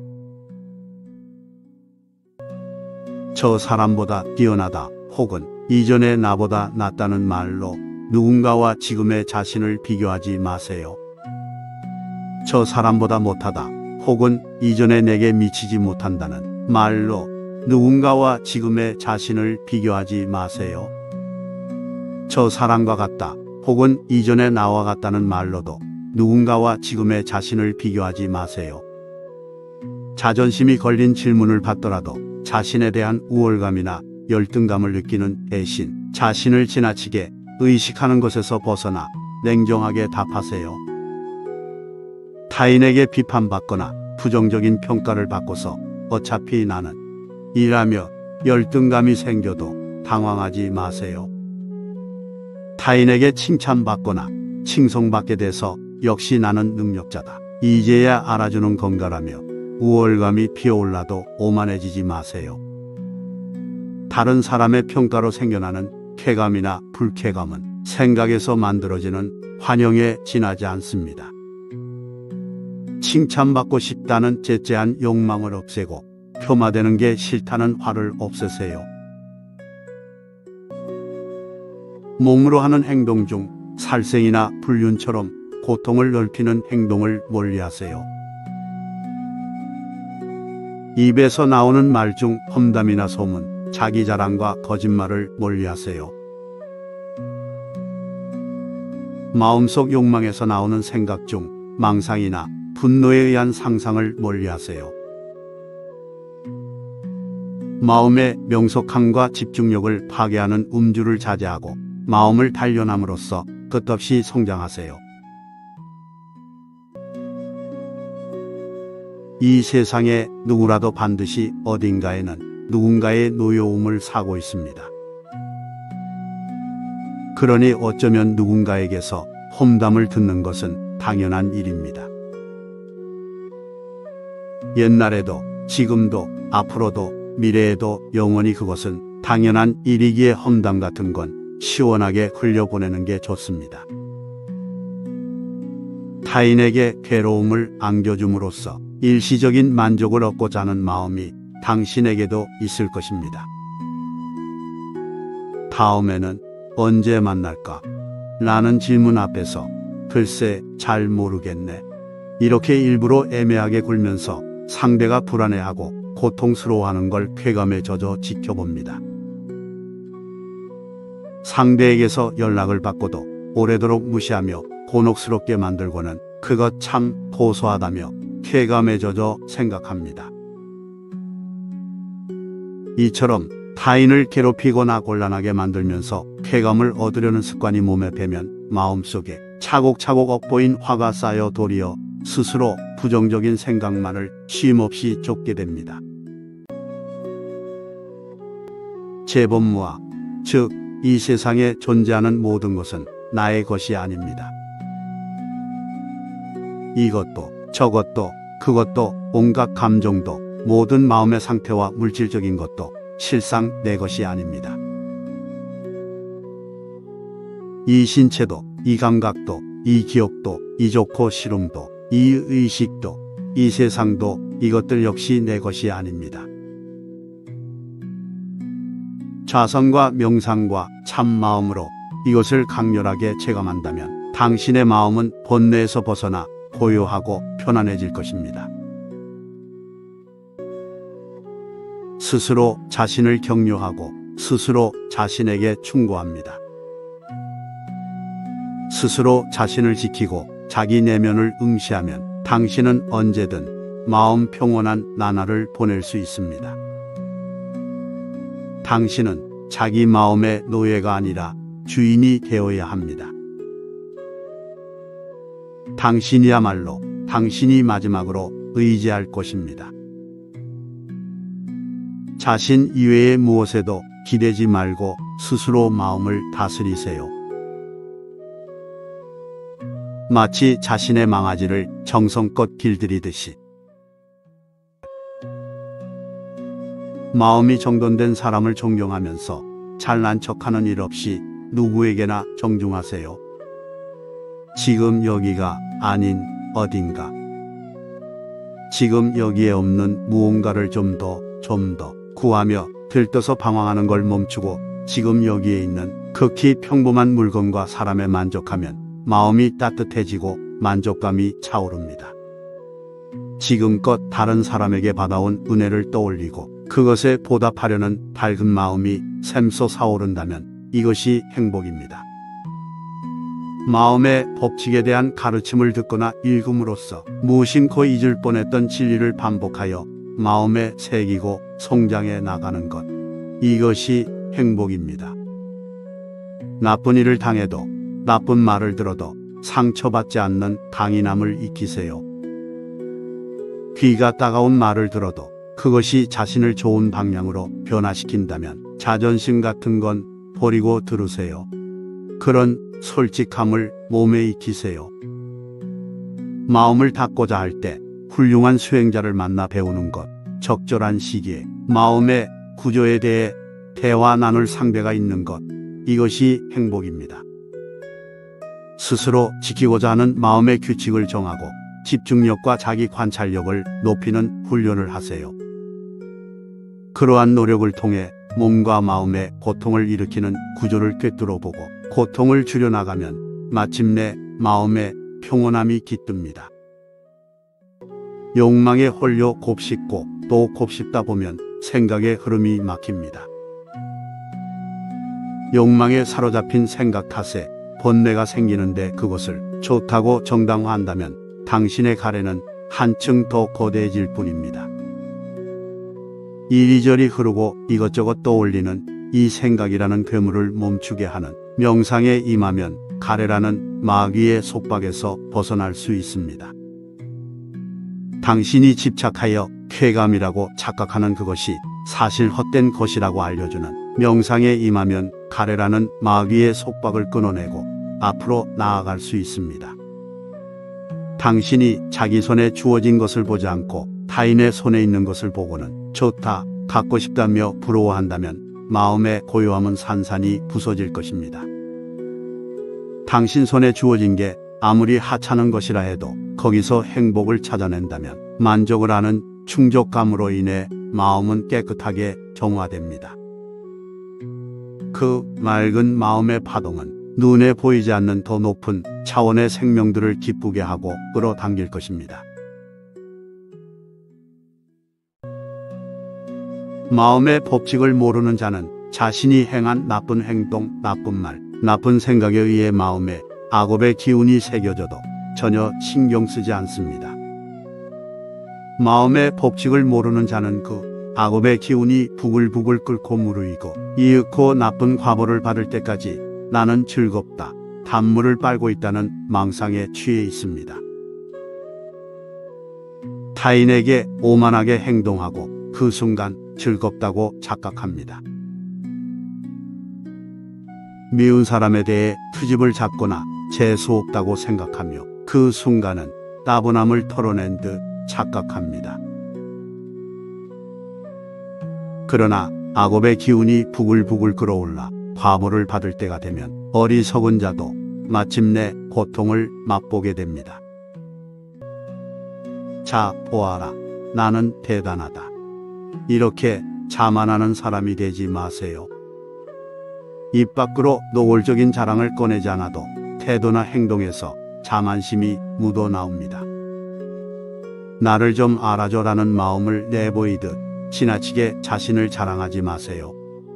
저 사람보다 뛰어나다 혹은 이전의 나보다 낫다는 말로 누군가와 지금의 자신을 비교하지 마세요. 저 사람보다 못하다 혹은 이전에 내게 미치지 못한다는 말로 누군가와 지금의 자신을 비교하지 마세요. 저 사람과 같다 혹은 이전에 나와 같다는 말로도 누군가와 지금의 자신을 비교하지 마세요. 자존심이 걸린 질문을 받더라도 자신에 대한 우월감이나 열등감을 느끼는 대신 자신을 지나치게 의식하는 것에서 벗어나 냉정하게 답하세요. 타인에게 비판받거나 부정적인 평가를 받고서 어차피 나는 이라며 열등감이 생겨도 당황하지 마세요. 타인에게 칭찬받거나 칭송받게 돼서 역시 나는 능력자다, 이제야 알아주는 건가라며 우월감이 피어올라도 오만해지지 마세요. 다른 사람의 평가로 생겨나는 쾌감이나 불쾌감은 생각에서 만들어지는 환영에 지나지 않습니다. 칭찬받고 싶다는 째째한 욕망을 없애고 폄하되는 게 싫다는 화를 없애세요. 몸으로 하는 행동 중 살생이나 불륜처럼 고통을 넓히는 행동을 멀리하세요. 입에서 나오는 말 중 험담이나 소문, 자기 자랑과 거짓말을 멀리하세요. 마음속 욕망에서 나오는 생각 중 망상이나 분노에 의한 상상을 멀리하세요. 마음의 명석함과 집중력을 파괴하는 음주를 자제하고 마음을 단련함으로써 끝없이 성장하세요. 이 세상에 누구라도 반드시 어딘가에는 누군가의 노여움을 사고 있습니다. 그러니 어쩌면 누군가에게서 험담을 듣는 것은 당연한 일입니다. 옛날에도 지금도 앞으로도 미래에도 영원히 그것은 당연한 일이기에 험담 같은 건 시원하게 흘려보내는 게 좋습니다. 타인에게 괴로움을 안겨줌으로써 일시적인 만족을 얻고자 하는 마음이 당신에게도 있을 것입니다. 다음에는 언제 만날까? 라는 질문 앞에서 글쎄 잘 모르겠네. 이렇게 일부러 애매하게 굴면서 상대가 불안해하고 고통스러워하는 걸 쾌감에 젖어 지켜봅니다. 상대에게서 연락을 받고도 오래도록 무시하며 곤혹스럽게 만들고는 그것 참 고소하다며 쾌감에 젖어 생각합니다. 이처럼 타인을 괴롭히거나 곤란하게 만들면서 쾌감을 얻으려는 습관이 몸에 배면 마음속에 차곡차곡 엇보인 화가 쌓여 도리어 스스로 부정적인 생각만을 쉼없이 쫓게 됩니다. 재범무학, 즉 이 세상에 존재하는 모든 것은 나의 것이 아닙니다. 이것도 저것도 그것도 온갖 감정도 모든 마음의 상태와 물질적인 것도 실상 내 것이 아닙니다. 이 신체도 이 감각도 이 기억도 이 좋고 싫음도 이 의식도 이 세상도 이것들 역시 내 것이 아닙니다. 좌선과 명상과 참마음으로 이것을 강렬하게 체감한다면 당신의 마음은 번뇌에서 벗어나 고요하고 편안해질 것입니다. 스스로 자신을 격려하고 스스로 자신에게 충고합니다. 스스로 자신을 지키고 자기 내면을 응시하면 당신은 언제든 마음 평온한 나날을 보낼 수 있습니다. 당신은 자기 마음의 노예가 아니라 주인이 되어야 합니다. 당신이야말로 당신이 마지막으로 의지할 것입니다. 자신 이외의 무엇에도 기대지 말고 스스로 마음을 다스리세요. 마치 자신의 망아지를 정성껏 길들이듯이. 마음이 정돈된 사람을 존경하면서 잘난 척하는 일 없이 누구에게나 정중하세요. 지금 여기가 아닌 어딘가. 지금 여기에 없는 무언가를 좀 더, 좀 더 구하며 들떠서 방황하는 걸 멈추고 지금 여기에 있는 극히 평범한 물건과 사람에 만족하면 마음이 따뜻해지고 만족감이 차오릅니다. 지금껏 다른 사람에게 받아온 은혜를 떠올리고 그것에 보답하려는 밝은 마음이 샘솟아 사오른다면 이것이 행복입니다. 마음의 법칙에 대한 가르침을 듣거나 읽음으로써 무심코 잊을 뻔했던 진리를 반복하여 마음에 새기고 성장해 나가는 것. 이것이 행복입니다. 나쁜 일을 당해도 나쁜 말을 들어도 상처받지 않는 강인함을 익히세요. 귀가 따가운 말을 들어도 그것이 자신을 좋은 방향으로 변화시킨다면 자존심 같은 건 버리고 들으세요. 그런 솔직함을 몸에 익히세요. 마음을 닫고자 할 때 훌륭한 수행자를 만나 배우는 것. 적절한 시기에 마음의 구조에 대해 대화 나눌 상대가 있는 것. 이것이 행복입니다. 스스로 지키고자 하는 마음의 규칙을 정하고 집중력과 자기 관찰력을 높이는 훈련을 하세요. 그러한 노력을 통해 몸과 마음의 고통을 일으키는 구조를 꿰뚫어 보고 고통을 줄여나가면 마침내 마음의 평온함이 깃듭니다. 욕망에 홀려 곱씹고 또 곱씹다 보면 생각의 흐름이 막힙니다. 욕망에 사로잡힌 생각 탓에 번뇌가 생기는데 그것을 좋다고 정당화한다면 당신의 가래는 한층 더 거대해질 뿐입니다. 이리저리 흐르고 이것저것 떠올리는 이 생각이라는 괴물을 멈추게 하는 명상에 임하면 가래라는 마귀의 속박에서 벗어날 수 있습니다. 당신이 집착하여 쾌감이라고 착각하는 그것이 사실 헛된 것이라고 알려주는 명상에 임하면 가래라는 마귀의 속박을 끊어내고 앞으로 나아갈 수 있습니다. 당신이 자기 손에 주어진 것을 보지 않고 타인의 손에 있는 것을 보고는 좋다, 갖고 싶다며 부러워한다면 마음의 고요함은 산산이 부서질 것입니다. 당신 손에 주어진 게 아무리 하찮은 것이라 해도 거기서 행복을 찾아낸다면 만족을 하는 충족감으로 인해 마음은 깨끗하게 정화됩니다. 그 맑은 마음의 파동은 눈에 보이지 않는 더 높은 차원의 생명들을 기쁘게 하고 끌어당길 것입니다. 마음의 법칙을 모르는 자는 자신이 행한 나쁜 행동, 나쁜 말, 나쁜 생각에 의해 마음에 악업의 기운이 새겨져도 전혀 신경 쓰지 않습니다. 마음의 법칙을 모르는 자는 그 악업의 기운이 부글부글 끓고 무르익고 이윽고 나쁜 과보를 받을 때까지 나는 즐겁다, 단물을 빨고 있다는 망상에 취해 있습니다. 타인에게 오만하게 행동하고 그 순간 즐겁다고 착각합니다. 미운 사람에 대해 트집을 잡거나 재수 없다고 생각하며 그 순간은 따분함을 털어낸 듯 착각합니다. 그러나 악업의 기운이 부글부글 끓어올라 과보를 받을 때가 되면 어리석은 자도 마침내 고통을 맛보게 됩니다. 자, 보아라. 나는 대단하다. 이렇게 자만하는 사람이 되지 마세요. 입 밖으로 노골적인 자랑을 꺼내지 않아도 태도나 행동에서 자만심이 묻어 나옵니다. 나를 좀 알아줘라는 마음을 내보이듯 지나치게 자신을 자랑하지 마세요.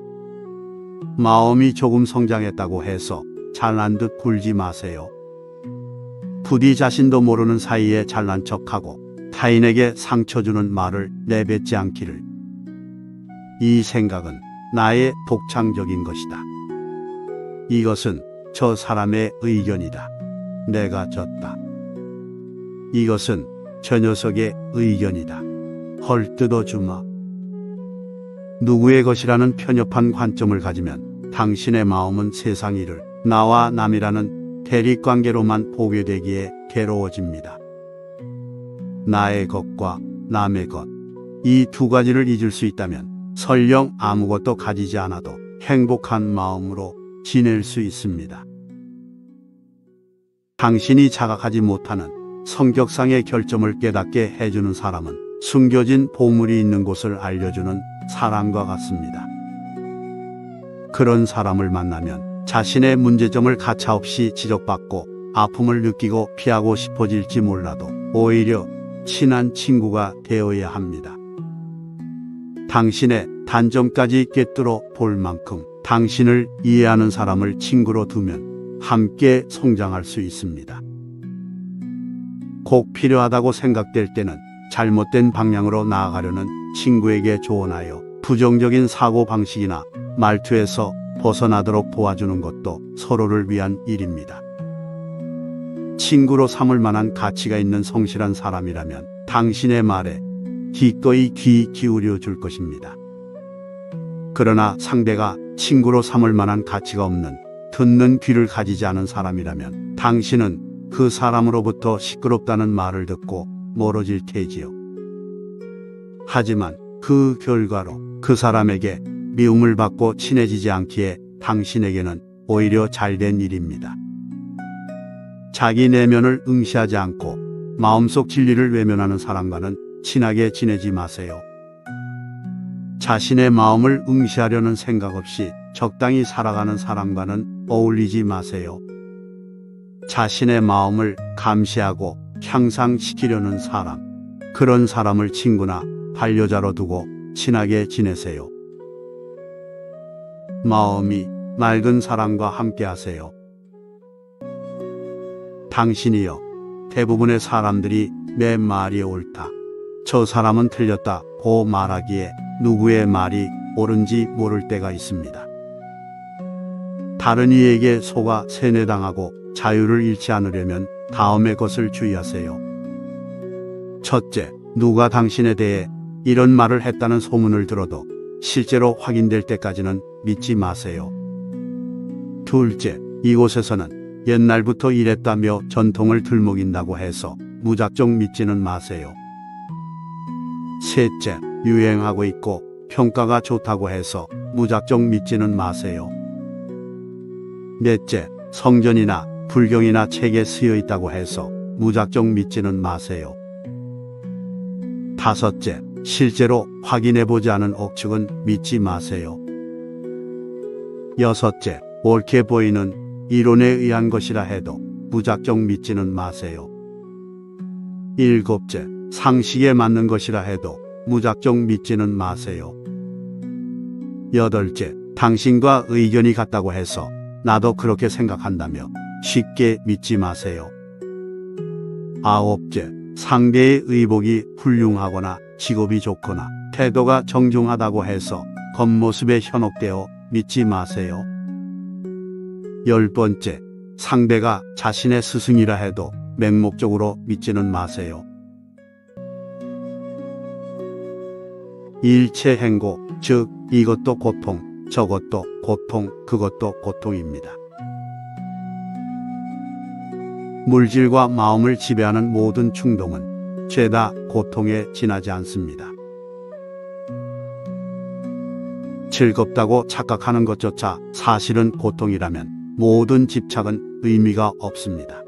마음이 조금 성장했다고 해서 잘난 듯 굴지 마세요. 부디 자신도 모르는 사이에 잘난 척하고 타인에게 상처 주는 말을 내뱉지 않기를. 이 생각은 나의 독창적인 것이다. 이것은 저 사람의 의견이다. 내가 졌다. 이것은 저 녀석의 의견이다. 헐 뜯어주마. 누구의 것이라는 편협한 관점을 가지면 당신의 마음은 세상 일을 나와 남이라는 대립관계로만 보게 되기에 괴로워집니다. 나의 것과 남의 것, 이 두 가지를 잊을 수 있다면 설령 아무것도 가지지 않아도 행복한 마음으로 지낼 수 있습니다. 당신이 자각하지 못하는 성격상의 결점을 깨닫게 해주는 사람은 숨겨진 보물이 있는 곳을 알려주는 사람과 같습니다. 그런 사람을 만나면 자신의 문제점을 가차없이 지적받고 아픔을 느끼고 피하고 싶어질지 몰라도 오히려 친한 친구가 되어야 합니다. 당신의 단점까지 꿰뚫어 볼 만큼 당신을 이해하는 사람을 친구로 두면 함께 성장할 수 있습니다. 꼭 필요하다고 생각될 때는 잘못된 방향으로 나아가려는 친구에게 조언하여 부정적인 사고방식이나 말투에서 벗어나도록 도와주는 것도 서로를 위한 일입니다. 친구로 삼을 만한 가치가 있는 성실한 사람이라면 당신의 말에 기꺼이 귀 기울여 줄 것입니다. 그러나 상대가 친구로 삼을 만한 가치가 없는 듣는 귀를 가지지 않은 사람이라면 당신은 그 사람으로부터 시끄럽다는 말을 듣고 멀어질 테지요. 하지만 그 결과로 그 사람에게 미움을 받고 친해지지 않기에 당신에게는 오히려 잘된 일입니다. 자기 내면을 응시하지 않고 마음속 진리를 외면하는 사람과는 친하게 지내지 마세요. 자신의 마음을 응시하려는 생각 없이 적당히 살아가는 사람과는 어울리지 마세요. 자신의 마음을 감시하고 향상시키려는 사람, 그런 사람을 친구나 반려자로 두고 친하게 지내세요. 마음이 맑은 사람과 함께 하세요. 당신이여, 대부분의 사람들이 내 말이 옳다, 저 사람은 틀렸다 고 말하기에 누구의 말이 옳은지 모를 때가 있습니다. 다른 이에게 속아 세뇌당하고 자유를 잃지 않으려면 다음의 것을 주의하세요. 첫째, 누가 당신에 대해 이런 말을 했다는 소문을 들어도 실제로 확인될 때까지는 믿지 마세요. 둘째, 이곳에서는 옛날부터 이랬다며 전통을 들먹인다고 해서 무작정 믿지는 마세요. 셋째, 유행하고 있고 평가가 좋다고 해서 무작정 믿지는 마세요. 넷째, 성전이나 불경이나 책에 쓰여 있다고 해서 무작정 믿지는 마세요. 다섯째, 실제로 확인해보지 않은 억측은 믿지 마세요. 여섯째, 옳게 보이는 이론에 의한 것이라 해도 무작정 믿지는 마세요. 일곱째, 상식에 맞는 것이라 해도 무작정 믿지는 마세요. 여덟째, 당신과 의견이 같다고 해서 나도 그렇게 생각한다며 쉽게 믿지 마세요. 아홉째, 상대의 의복이 훌륭하거나 직업이 좋거나 태도가 정중하다고 해서 겉모습에 현혹되어 믿지 마세요. 열 번째, 상대가 자신의 스승이라 해도 맹목적으로 믿지는 마세요. 일체행고, 즉 이것도 고통, 저것도 고통, 그것도 고통입니다. 물질과 마음을 지배하는 모든 충동은 죄다 고통에 지나지 않습니다. 즐겁다고 착각하는 것조차 사실은 고통이라면 모든 집착은 의미가 없습니다.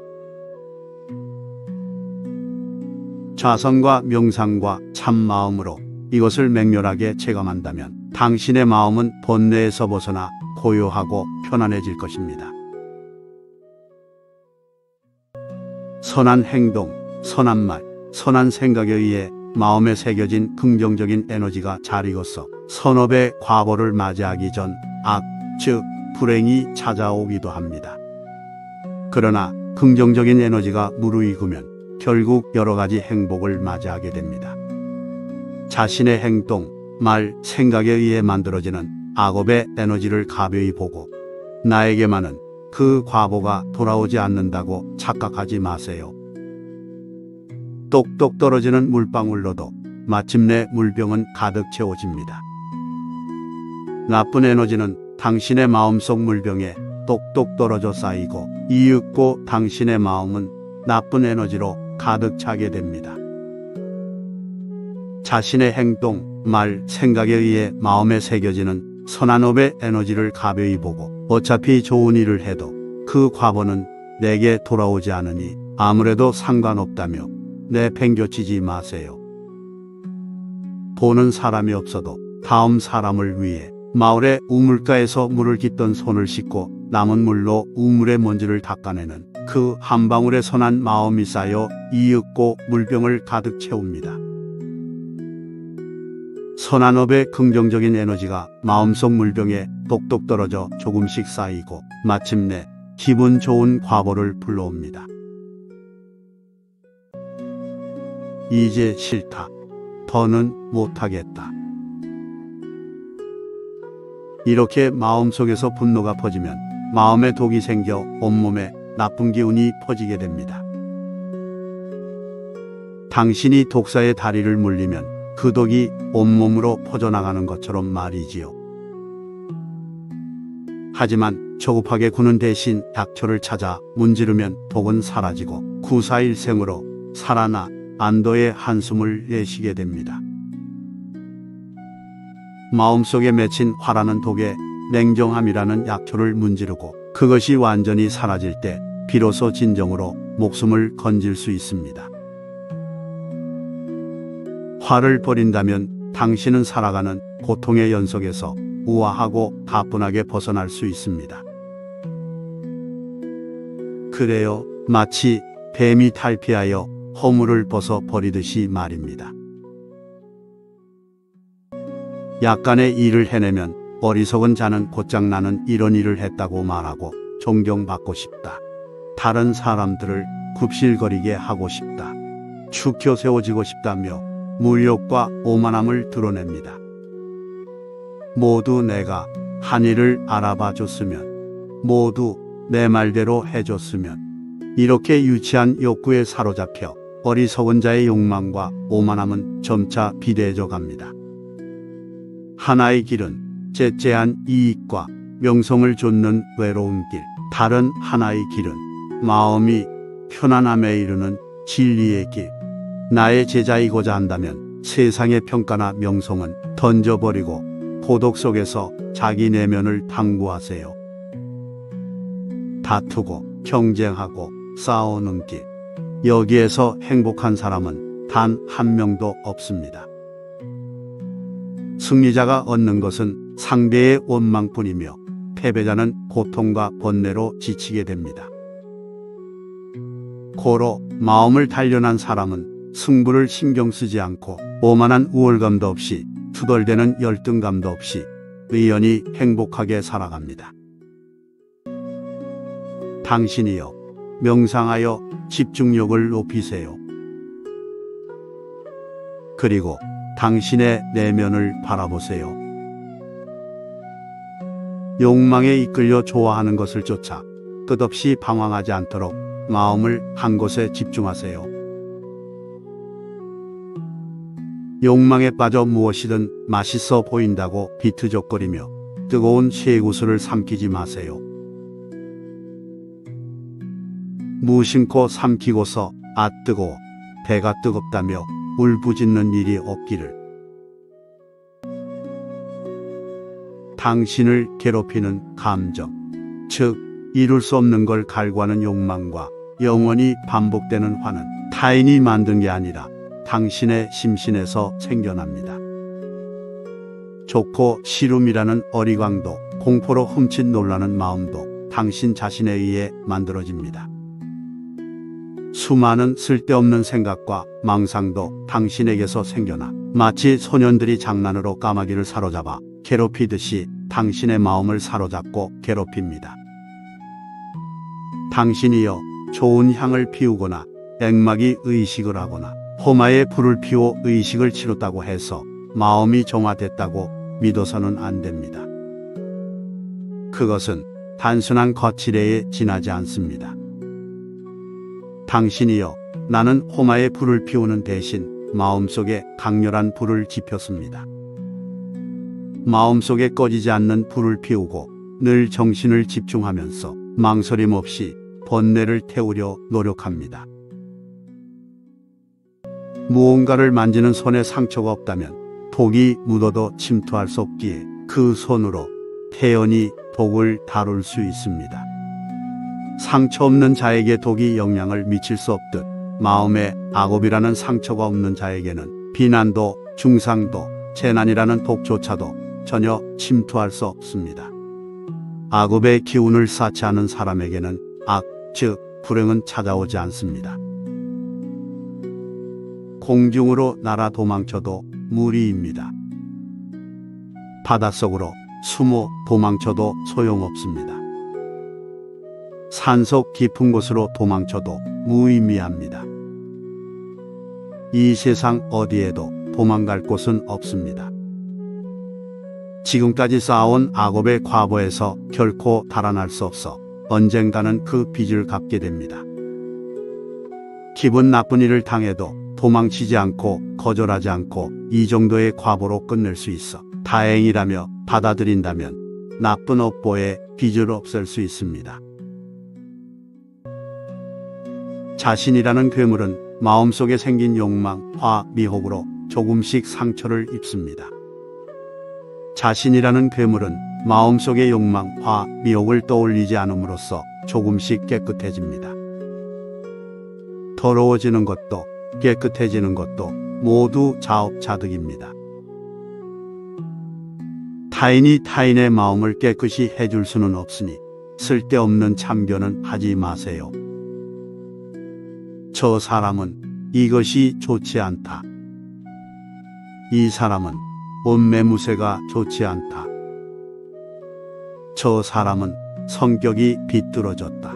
자성과 명상과 참마음으로 이것을 맹렬하게 체감한다면 당신의 마음은 번뇌에서 벗어나 고요하고 편안해질 것입니다. 선한 행동, 선한 말, 선한 생각에 의해 마음에 새겨진 긍정적인 에너지가 잘 익어서 선업의 과보를 맞이하기 전 악, 즉 불행이 찾아오기도 합니다. 그러나 긍정적인 에너지가 무르익으면 결국 여러 가지 행복을 맞이하게 됩니다. 자신의 행동, 말, 생각에 의해 만들어지는 악업의 에너지를 가벼이 보고 나에게만은 그 과보가 돌아오지 않는다고 착각하지 마세요. 똑똑 떨어지는 물방울로도 마침내 물병은 가득 채워집니다. 나쁜 에너지는 당신의 마음속 물병에 똑똑 떨어져 쌓이고 이윽고 당신의 마음은 나쁜 에너지로 가득 차게 됩니다. 자신의 행동, 말, 생각에 의해 마음에 새겨지는 선한 업의 에너지를 가벼이 보고 어차피 좋은 일을 해도 그 과보는 내게 돌아오지 않으니 아무래도 상관없다며 내팽겨치지 마세요. 보는 사람이 없어도 다음 사람을 위해 마을의 우물가에서 물을 깃던 손을 씻고 남은 물로 우물의 먼지를 닦아내는 그 한 방울의 선한 마음이 쌓여 이윽고 물병을 가득 채웁니다. 선한 업의 긍정적인 에너지가 마음속 물병에 똑똑 떨어져 조금씩 쌓이고 마침내 기분 좋은 과보를 불러옵니다. 이제 싫다. 더는 못하겠다. 이렇게 마음속에서 분노가 퍼지면 마음에 독이 생겨 온몸에 나쁜 기운이 퍼지게 됩니다. 당신이 독사의 다리를 물리면 그 독이 온몸으로 퍼져나가는 것처럼 말이지요. 하지만 조급하게 구는 대신 약초를 찾아 문지르면 독은 사라지고 구사일생으로 살아나 안도의 한숨을 내쉬게 됩니다. 마음속에 맺힌 화라는 독에 냉정함이라는 약초를 문지르고 그것이 완전히 사라질 때 비로소 진정으로 목숨을 건질 수 있습니다. 화를 버린다면 당신은 살아가는 고통의 연속에서 우아하고 가뿐하게 벗어날 수 있습니다. 그래요, 마치 뱀이 탈피하여 허물을 벗어 버리듯이 말입니다. 약간의 일을 해내면 어리석은 자는 곧장 나는 이런 일을 했다고 말하고 존경받고 싶다. 다른 사람들을 굽실거리게 하고 싶다. 축혀 세워지고 싶다며 무력과 오만함을 드러냅니다. 모두 내가 한 일을 알아봐 줬으면, 모두 내 말대로 해줬으면, 이렇게 유치한 욕구에 사로잡혀 어리석은 자의 욕망과 오만함은 점차 비대해져 갑니다. 하나의 길은 째째한 이익과 명성을 좇는 외로운 길, 다른 하나의 길은 마음이 편안함에 이르는 진리의 길. 나의 제자이고자 한다면 세상의 평가나 명성은 던져버리고 고독 속에서 자기 내면을 탐구하세요. 다투고 경쟁하고 싸우는 길, 여기에서 행복한 사람은 단 한 명도 없습니다. 승리자가 얻는 것은 상대의 원망뿐이며 패배자는 고통과 번뇌로 지치게 됩니다. 고로 마음을 단련한 사람은 승부를 신경 쓰지 않고 오만한 우월감도 없이 투덜대는 열등감도 없이 의연히 행복하게 살아갑니다. 당신이여, 명상하여 집중력을 높이세요. 그리고 당신의 내면을 바라보세요. 욕망에 이끌려 좋아하는 것을 쫓아 끝없이 방황하지 않도록 마음을 한 곳에 집중하세요. 욕망에 빠져 무엇이든 맛있어 보인다고 비트적거리며 뜨거운 쇠구슬을 삼키지 마세요. 무심코 삼키고서 아 뜨거워, 배가 뜨겁다며 울부짖는 일이 없기를. 당신을 괴롭히는 감정, 즉 이룰 수 없는 걸 갈구하는 욕망과 영원히 반복되는 화는 타인이 만든 게 아니라 당신의 심신에서 생겨납니다. 좋고 싫음이라는 어리광도, 공포로 훔친 놀라는 마음도 당신 자신에 의해 만들어집니다. 수많은 쓸데없는 생각과 망상도 당신에게서 생겨나 마치 소년들이 장난으로 까마귀를 사로잡아 괴롭히듯이 당신의 마음을 사로잡고 괴롭힙니다. 당신이여, 좋은 향을 피우거나 액막이 의식을 하거나 호마에 불을 피워 의식을 치렀다고 해서 마음이 정화됐다고 믿어서는 안 됩니다. 그것은 단순한 거칠애에 지나지 않습니다. 당신이여, 나는 호마에 불을 피우는 대신 마음속에 강렬한 불을 지폈습니다. 마음속에 꺼지지 않는 불을 피우고 늘 정신을 집중하면서 망설임 없이 번뇌를 태우려 노력합니다. 무언가를 만지는 손에 상처가 없다면 독이 묻어도 침투할 수 없기에 그 손으로 태연히 독을 다룰 수 있습니다. 상처 없는 자에게 독이 영향을 미칠 수 없듯 마음에 악업이라는 상처가 없는 자에게는 비난도 중상도 재난이라는 독조차도 전혀 침투할 수 없습니다. 악업의 기운을 쌓지 않은 사람에게는 악, 즉 불행은 찾아오지 않습니다. 공중으로 날아 도망쳐도 무리입니다. 바닷속으로 숨어 도망쳐도 소용없습니다. 산속 깊은 곳으로 도망쳐도 무의미합니다. 이 세상 어디에도 도망갈 곳은 없습니다. 지금까지 쌓아온 악업의 과보에서 결코 달아날 수 없어 언젠가는 그 빚을 갚게 됩니다. 기분 나쁜 일을 당해도 도망치지 않고 거절하지 않고 이 정도의 과보로 끝낼 수 있어 다행이라며 받아들인다면 나쁜 업보에 빚을 없앨 수 있습니다. 자신이라는 괴물은 마음속에 생긴 욕망, 화, 미혹으로 조금씩 상처를 입습니다. 자신이라는 괴물은 마음속의 욕망, 화, 미혹을 떠올리지 않음으로써 조금씩 깨끗해집니다. 더러워지는 것도 깨끗해지는 것도 모두 자업자득입니다. 타인이 타인의 마음을 깨끗이 해줄 수는 없으니 쓸데없는 참견은 하지 마세요. 저 사람은 이것이 좋지 않다. 이 사람은 옷매무새가 좋지 않다. 저 사람은 성격이 비뚤어졌다.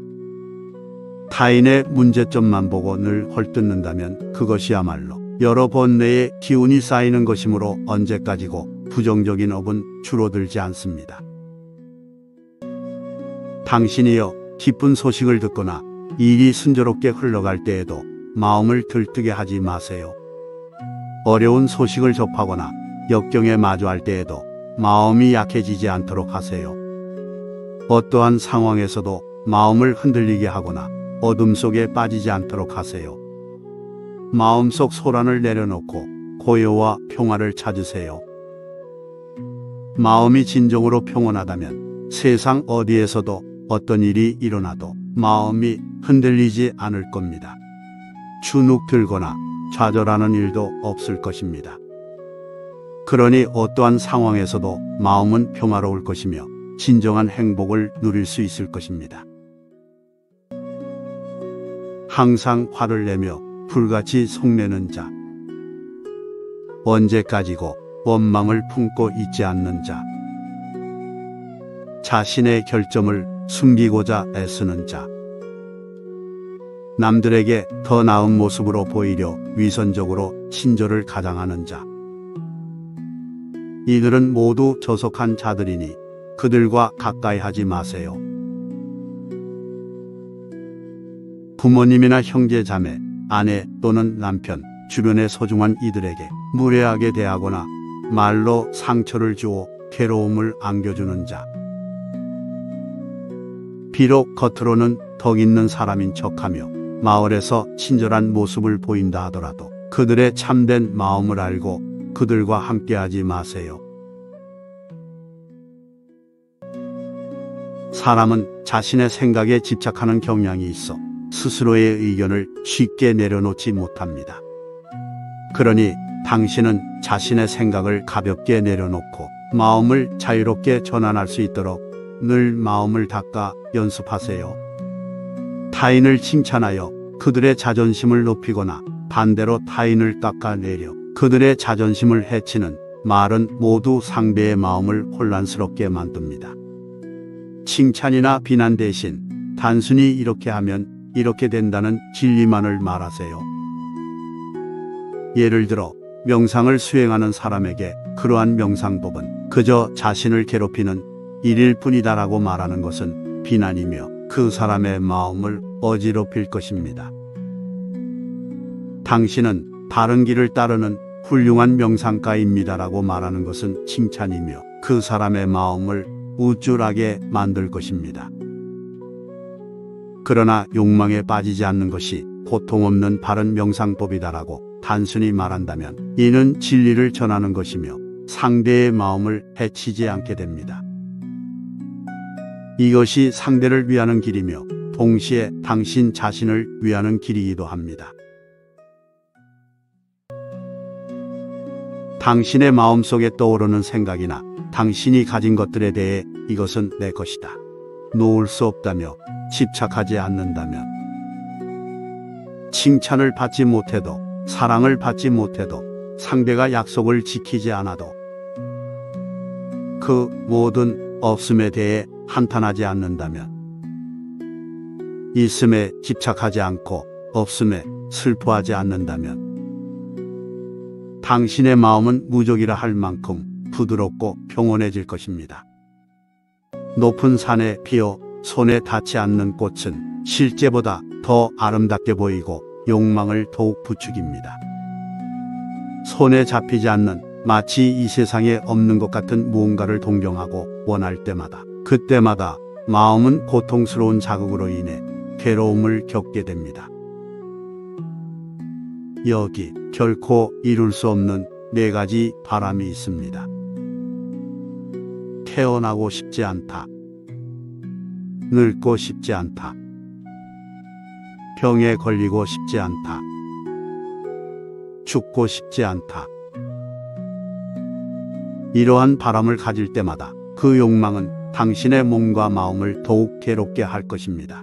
타인의 문제점만 보고 늘 헐뜯는다면 그것이야말로 여러 번뇌의 기운이 쌓이는 것이므로 언제까지고 부정적인 업은 줄어들지 않습니다. 당신이여, 기쁜 소식을 듣거나 일이 순조롭게 흘러갈 때에도 마음을 들뜨게 하지 마세요. 어려운 소식을 접하거나 역경에 마주할 때에도 마음이 약해지지 않도록 하세요. 어떠한 상황에서도 마음을 흔들리게 하거나 어둠 속에 빠지지 않도록 하세요. 마음속 소란을 내려놓고 고요와 평화를 찾으세요. 마음이 진정으로 평온하다면 세상 어디에서도 어떤 일이 일어나도 마음이 흔들리지 않을 겁니다. 주눅 들거나 좌절하는 일도 없을 것입니다. 그러니 어떠한 상황에서도 마음은 평화로울 것이며 진정한 행복을 누릴 수 있을 것입니다. 항상 화를 내며 불같이 속내는 자, 언제까지고 원망을 품고 있지 않는 자, 자신의 결점을 숨기고자 애쓰는 자. 남들에게 더 나은 모습으로 보이려 위선적으로 친절을 가장하는 자. 이들은 모두 저속한 자들이니 그들과 가까이 하지 마세요. 부모님이나 형제 자매, 아내 또는 남편, 주변의 소중한 이들에게 무례하게 대하거나 말로 상처를 주어 괴로움을 안겨주는 자. 비록 겉으로는 덕 있는 사람인 척하며 마을에서 친절한 모습을 보인다 하더라도 그들의 참된 마음을 알고 그들과 함께하지 마세요. 사람은 자신의 생각에 집착하는 경향이 있어 스스로의 의견을 쉽게 내려놓지 못합니다. 그러니 당신은 자신의 생각을 가볍게 내려놓고 마음을 자유롭게 전환할 수 있도록 늘 마음을 닦아 연습하세요. 타인을 칭찬하여 그들의 자존심을 높이거나 반대로 타인을 깎아내려 그들의 자존심을 해치는 말은 모두 상대의 마음을 혼란스럽게 만듭니다. 칭찬이나 비난 대신 단순히 이렇게 하면 이렇게 된다는 진리만을 말하세요. 예를 들어 명상을 수행하는 사람에게 그러한 명상법은 그저 자신을 괴롭히는 일일 뿐이다라고 말하는 것은 비난이며 그 사람의 마음을 어지럽힐 것입니다. 당신은 바른 길을 따르는 훌륭한 명상가입니다라고 말하는 것은 칭찬이며 그 사람의 마음을 우쭐하게 만들 것입니다. 그러나 욕망에 빠지지 않는 것이 고통 없는 바른 명상법이다라고 단순히 말한다면 이는 진리를 전하는 것이며 상대의 마음을 해치지 않게 됩니다. 이것이 상대를 위하는 길이며 동시에 당신 자신을 위하는 길이기도 합니다. 당신의 마음속에 떠오르는 생각이나 당신이 가진 것들에 대해 이것은 내 것이다, 놓을 수 없다며 집착하지 않는다면, 칭찬을 받지 못해도 사랑을 받지 못해도 상대가 약속을 지키지 않아도 그 모든 없음에 대해 한탄하지 않는다면, 있음에 집착하지 않고 없음에 슬퍼하지 않는다면 당신의 마음은 무적이라 할 만큼 부드럽고 평온해질 것입니다. 높은 산에 피어 손에 닿지 않는 꽃은 실제보다 더 아름답게 보이고 욕망을 더욱 부추깁니다. 손에 잡히지 않는 마치 이 세상에 없는 것 같은 무언가를 동경하고 원할 때마다 그때마다 마음은 고통스러운 자극으로 인해 괴로움을 겪게 됩니다. 여기 결코 이룰 수 없는 네 가지 바람이 있습니다. 태어나고 싶지 않다. 늙고 싶지 않다. 병에 걸리고 싶지 않다. 죽고 싶지 않다. 이러한 바람을 가질 때마다 그 욕망은 당신의 몸과 마음을 더욱 괴롭게 할 것입니다.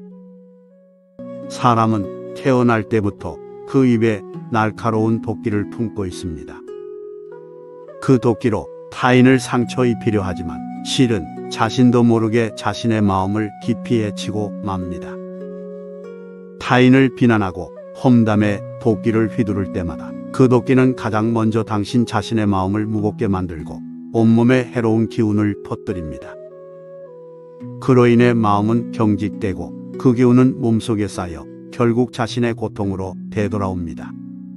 사람은 태어날 때부터 그 입에 날카로운 도끼를 품고 있습니다. 그 도끼로 타인을 상처 입히려 하지만 실은 자신도 모르게 자신의 마음을 깊이 해치고 맙니다. 타인을 비난하고 험담에 도끼를 휘두를 때마다 그 도끼는 가장 먼저 당신 자신의 마음을 무겁게 만들고 온몸에 해로운 기운을 퍼뜨립니다. 그로 인해 마음은 경직되고 그 기운은 몸속에 쌓여 결국 자신의 고통으로 되돌아옵니다.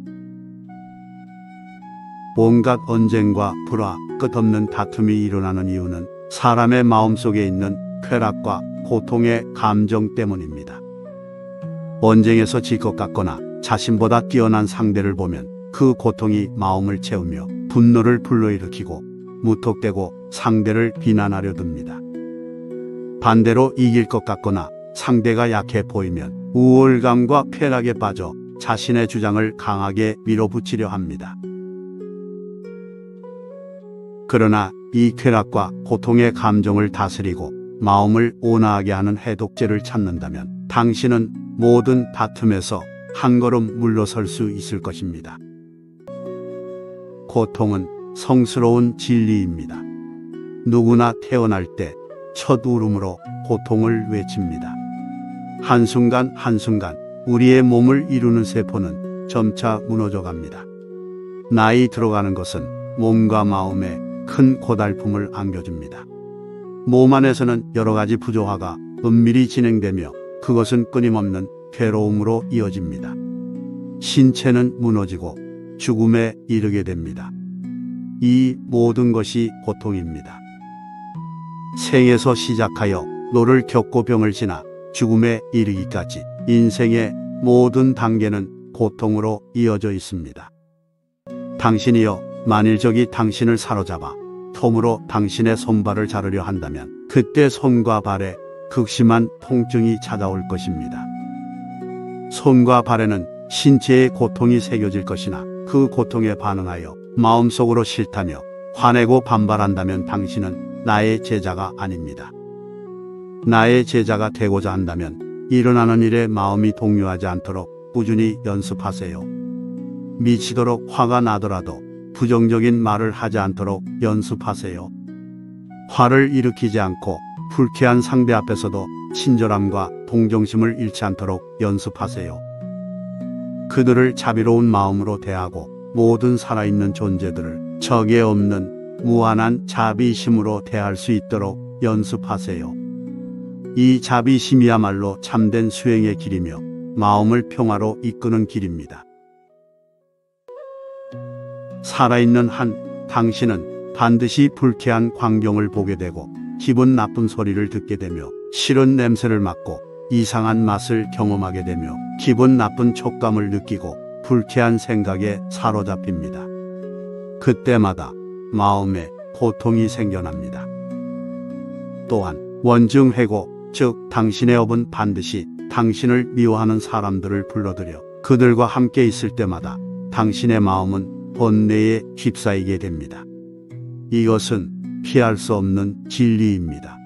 온갖 언쟁과 불화, 끝없는 다툼이 일어나는 이유는 사람의 마음속에 있는 쾌락과 고통의 감정 때문입니다. 언쟁에서 질 것 같거나 자신보다 뛰어난 상대를 보면 그 고통이 마음을 채우며 분노를 불러일으키고 무턱대고 상대를 비난하려 듭니다. 반대로 이길 것 같거나 상대가 약해 보이면 우월감과 쾌락에 빠져 자신의 주장을 강하게 밀어붙이려 합니다. 그러나 이 쾌락과 고통의 감정을 다스리고 마음을 온화하게 하는 해독제를 찾는다면 당신은 모든 다툼에서 한 걸음 물러설 수 있을 것입니다. 고통은 성스러운 진리입니다. 누구나 태어날 때 첫 울음으로 고통을 외칩니다. 한순간 한순간 우리의 몸을 이루는 세포는 점차 무너져 갑니다. 나이 들어가는 것은 몸과 마음에 큰 고달픔을 안겨줍니다. 몸 안에서는 여러 가지 부조화가 은밀히 진행되며 그것은 끊임없는 괴로움으로 이어집니다. 신체는 무너지고 죽음에 이르게 됩니다. 이 모든 것이 고통입니다. 생에서 시작하여 노를 겪고 병을 지나 죽음에 이르기까지 인생의 모든 단계는 고통으로 이어져 있습니다. 당신이여, 만일 적이 당신을 사로잡아 톱으로 당신의 손발을 자르려 한다면 그때 손과 발에 극심한 통증이 찾아올 것입니다. 손과 발에는 신체의 고통이 새겨질 것이나 그 고통에 반응하여 마음속으로 싫다며 화내고 반발한다면 당신은 나의 제자가 아닙니다. 나의 제자가 되고자 한다면 일어나는 일에 마음이 동요하지 않도록 꾸준히 연습하세요. 미치도록 화가 나더라도 부정적인 말을 하지 않도록 연습하세요. 화를 일으키지 않고 불쾌한 상대 앞에서도 친절함과 동정심을 잃지 않도록 연습하세요. 그들을 자비로운 마음으로 대하고 모든 살아있는 존재들을 적에 없는 무한한 자비심으로 대할 수 있도록 연습하세요. 이 자비심이야말로 참된 수행의 길이며 마음을 평화로 이끄는 길입니다. 살아있는 한 당신은 반드시 불쾌한 광경을 보게 되고 기분 나쁜 소리를 듣게 되며 싫은 냄새를 맡고 이상한 맛을 경험하게 되며 기분 나쁜 촉감을 느끼고 불쾌한 생각에 사로잡힙니다. 그때마다 마음에 고통이 생겨납니다. 또한 원증회고, 즉 당신의 업은 반드시 당신을 미워하는 사람들을 불러들여 그들과 함께 있을 때마다 당신의 마음은 번뇌에 휩싸이게 됩니다. 이것은 피할 수 없는 진리입니다.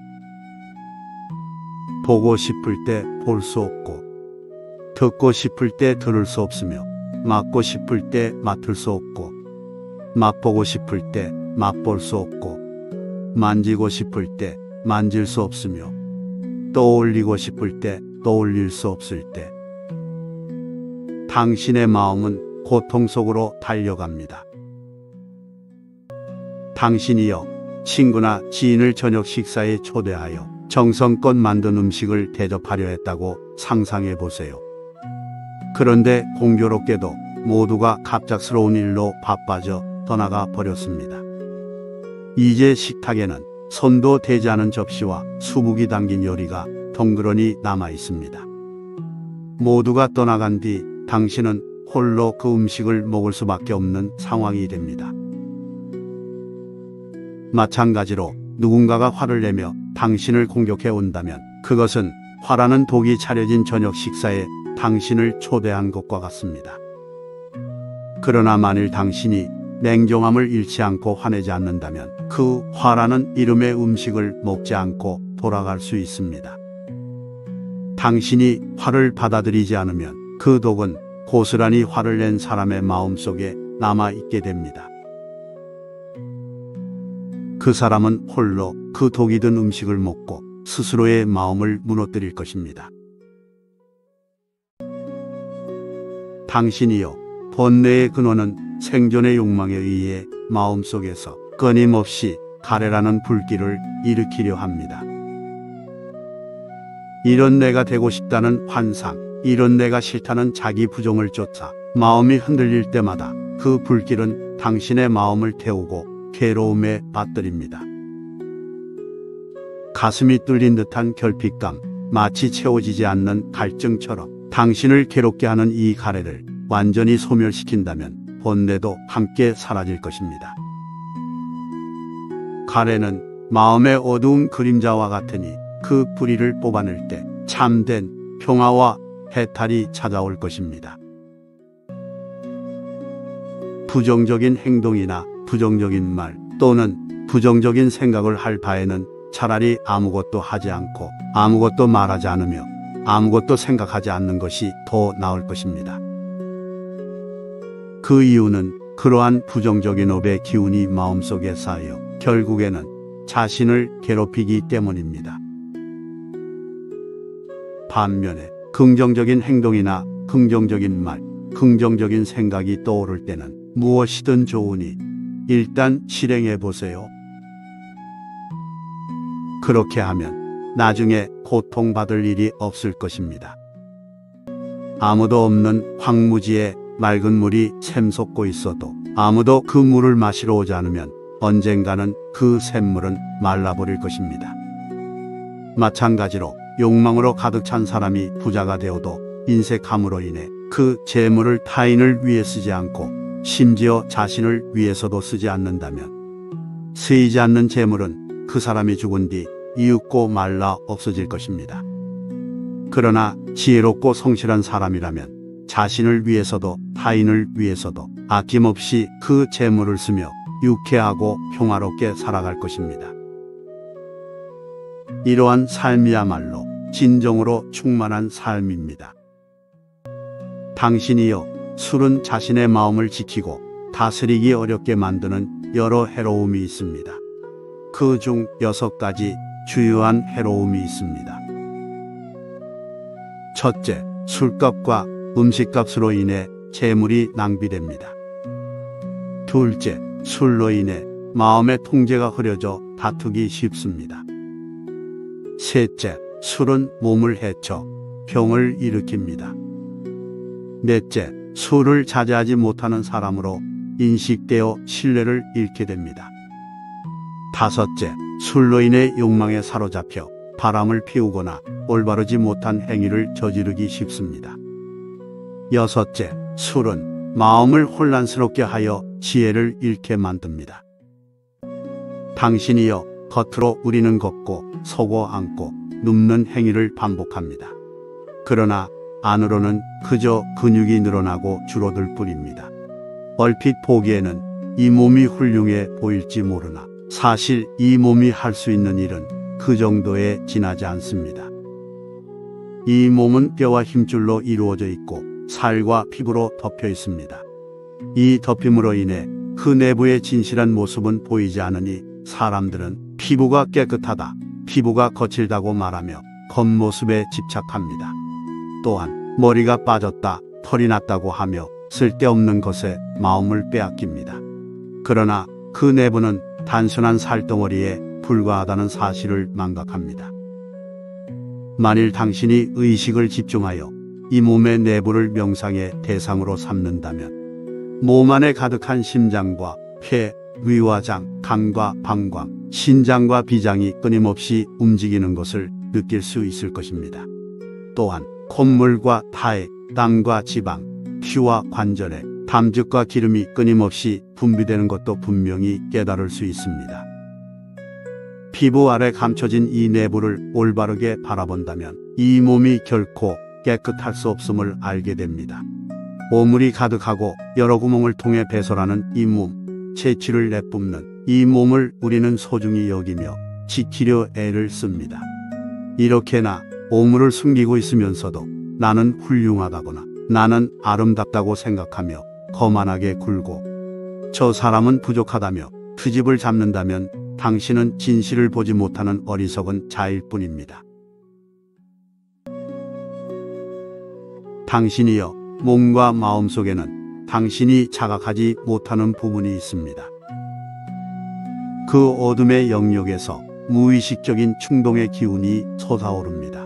보고 싶을 때 볼 수 없고, 듣고 싶을 때 들을 수 없으며, 맡고 싶을 때 맡을 수 없고, 맛보고 싶을 때 맛볼 수 없고, 만지고 싶을 때 만질 수 없으며, 떠올리고 싶을 때 떠올릴 수 없을 때, 당신의 마음은 고통 속으로 달려갑니다. 당신이여, 친구나 지인을 저녁 식사에 초대하여 정성껏 만든 음식을 대접하려 했다고 상상해 보세요. 그런데 공교롭게도 모두가 갑작스러운 일로 바빠져 떠나가 버렸습니다. 이제 식탁에는 손도 대지 않은 접시와 수북이 담긴 요리가 덩그러니 남아 있습니다. 모두가 떠나간 뒤 당신은 홀로 그 음식을 먹을 수밖에 없는 상황이 됩니다. 마찬가지로 누군가가 화를 내며 당신을 공격해 온다면 그것은 화라는 독이 차려진 저녁 식사에 당신을 초대한 것과 같습니다. 그러나 만일 당신이 냉정함을 잃지 않고 화내지 않는다면 그 화라는 이름의 음식을 먹지 않고 돌아갈 수 있습니다. 당신이 화를 받아들이지 않으면 그 독은 고스란히 화를 낸 사람의 마음속에 남아있게 됩니다. 그 사람은 홀로 그 독이 든 음식을 먹고 스스로의 마음을 무너뜨릴 것입니다. 당신이여, 번뇌의 근원은 생존의 욕망에 의해 마음속에서 끊임없이 가래라는 불길을 일으키려 합니다. 이런 내가 되고 싶다는 환상, 이런 내가 싫다는 자기 부정을 쫓아 마음이 흔들릴 때마다 그 불길은 당신의 마음을 태우고 괴로움에 빠뜨립니다. 가슴이 뚫린 듯한 결핍감, 마치 채워지지 않는 갈증처럼 당신을 괴롭게 하는 이 가래를 완전히 소멸시킨다면 번뇌도 함께 사라질 것입니다. 가래는 마음의 어두운 그림자와 같으니 그 뿌리를 뽑아낼 때 참된 평화와 해탈이 찾아올 것입니다. 부정적인 행동이나 부정적인 말 또는 부정적인 생각을 할 바에는 차라리 아무것도 하지 않고 아무것도 말하지 않으며 아무것도 생각하지 않는 것이 더 나을 것입니다. 그 이유는 그러한 부정적인 업의 기운이 마음속에 쌓여 결국에는 자신을 괴롭히기 때문입니다. 반면에 긍정적인 행동이나 긍정적인 말, 긍정적인 생각이 떠오를 때는 무엇이든 좋으니 일단 실행해 보세요. 그렇게 하면 나중에 고통받을 일이 없을 것입니다. 아무도 없는 황무지에 맑은 물이 샘솟고 있어도 아무도 그 물을 마시러 오지 않으면 언젠가는 그 샘물은 말라버릴 것입니다. 마찬가지로 욕망으로 가득 찬 사람이 부자가 되어도 인색함으로 인해 그 재물을 타인을 위해 쓰지 않고 심지어 자신을 위해서도 쓰지 않는다면 쓰이지 않는 재물은 그 사람이 죽은 뒤 이윽고 말라 없어질 것입니다. 그러나 지혜롭고 성실한 사람이라면 자신을 위해서도 타인을 위해서도 아낌없이 그 재물을 쓰며 유쾌하고 평화롭게 살아갈 것입니다. 이러한 삶이야말로 진정으로 충만한 삶입니다. 당신이여, 술은 자신의 마음을 지키고 다스리기 어렵게 만드는 여러 해로움이 있습니다. 그 중 여섯 가지 주요한 해로움이 있습니다. 첫째, 술값과 음식값으로 인해 재물이 낭비됩니다. 둘째, 술로 인해 마음의 통제가 흐려져 다투기 쉽습니다. 셋째, 술은 몸을 해쳐 병을 일으킵니다. 넷째, 술을 자제하지 못하는 사람으로 인식되어 신뢰를 잃게 됩니다. 다섯째, 술로 인해 욕망에 사로잡혀 바람을 피우거나 올바르지 못한 행위를 저지르기 쉽습니다. 여섯째, 술은 마음을 혼란스럽게 하여 지혜를 잃게 만듭니다. 당신이여, 겉으로 우리는 걷고 서고 앉고 눕는 행위를 반복합니다. 그러나 안으로는 그저 근육이 늘어나고 줄어들 뿐입니다. 얼핏 보기에는 이 몸이 훌륭해 보일지 모르나 사실 이 몸이 할 수 있는 일은 그 정도에 지나지 않습니다. 이 몸은 뼈와 힘줄로 이루어져 있고 살과 피부로 덮여 있습니다. 이 덮임으로 인해 그 내부의 진실한 모습은 보이지 않으니 사람들은 피부가 깨끗하다, 피부가 거칠다고 말하며 겉모습에 집착합니다. 또한 머리가 빠졌다, 털이 났다고 하며 쓸데없는 것에 마음을 빼앗깁니다. 그러나 그 내부는 단순한 살덩어리에 불과하다는 사실을 망각합니다. 만일 당신이 의식을 집중하여 이 몸의 내부를 명상의 대상으로 삼는다면 몸 안에 가득한 심장과 폐, 위와 장, 간과 방광, 신장과 비장이 끊임없이 움직이는 것을 느낄 수 있을 것입니다. 또한 콧물과 타액, 땀과 지방, 피와 관절에 담즙과 기름이 끊임없이 분비되는 것도 분명히 깨달을 수 있습니다. 피부 아래 감춰진 이 내부를 올바르게 바라본다면 이 몸이 결코 깨끗할 수 없음을 알게 됩니다. 오물이 가득하고 여러 구멍을 통해 배설하는 이 몸, 채취를 내뿜는 이 몸을 우리는 소중히 여기며 지키려 애를 씁니다. 이렇게나 오물을 숨기고 있으면서도 나는 훌륭하다거나 나는 아름답다고 생각하며 거만하게 굴고 저 사람은 부족하다며 트집을 잡는다면 당신은 진실을 보지 못하는 어리석은 자일 뿐입니다. 당신이여, 몸과 마음 속에는 당신이 자각하지 못하는 부분이 있습니다. 그 어둠의 영역에서 무의식적인 충동의 기운이 솟아오릅니다.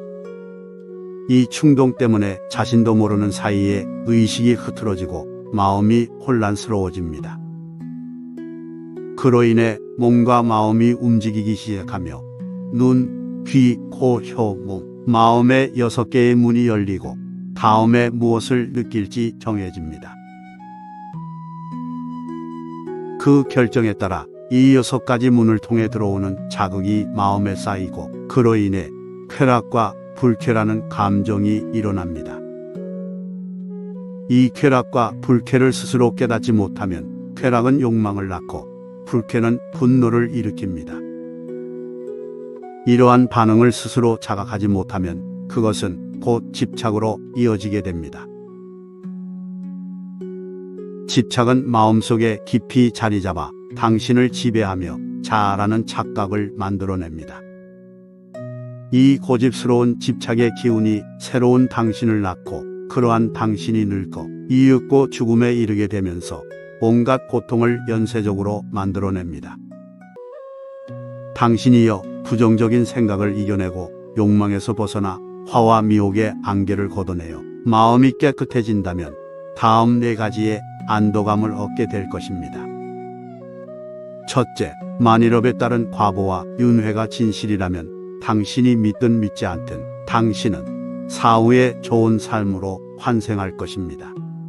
이 충동 때문에 자신도 모르는 사이에 의식이 흐트러지고 마음이 혼란스러워집니다. 그로 인해 몸과 마음이 움직이기 시작하며 눈, 귀, 코, 혀, 몸, 마음의 여섯 개의 문이 열리고 다음에 무엇을 느낄지 정해집니다. 그 결정에 따라 이 여섯 가지 문을 통해 들어오는 자극이 마음에 쌓이고 그로 인해 쾌락과 불쾌라는 감정이 일어납니다. 이 쾌락과 불쾌를 스스로 깨닫지 못하면 쾌락은 욕망을 낳고 불쾌는 분노를 일으킵니다. 이러한 반응을 스스로 자각하지 못하면 그것은 곧 집착으로 이어지게 됩니다. 집착은 마음속에 깊이 자리 잡아 당신을 지배하며 잘하는 착각을 만들어냅니다. 이 고집스러운 집착의 기운이 새로운 당신을 낳고 그러한 당신이 늙고 이윽고 죽음에 이르게 되면서 온갖 고통을 연쇄적으로 만들어냅니다. 당신이여 부정적인 생각을 이겨내고 욕망에서 벗어나 화와 미혹의 안개를 걷어내어 마음이 깨끗해진다면 다음 네 가지의 안도감을 얻게 될 것입니다. 첫째, 만일업에 따른 과보와 윤회가 진실이라면 당신이 믿든 믿지 않든 당신은 사후에 좋은 삶으로 환생할 것입니다.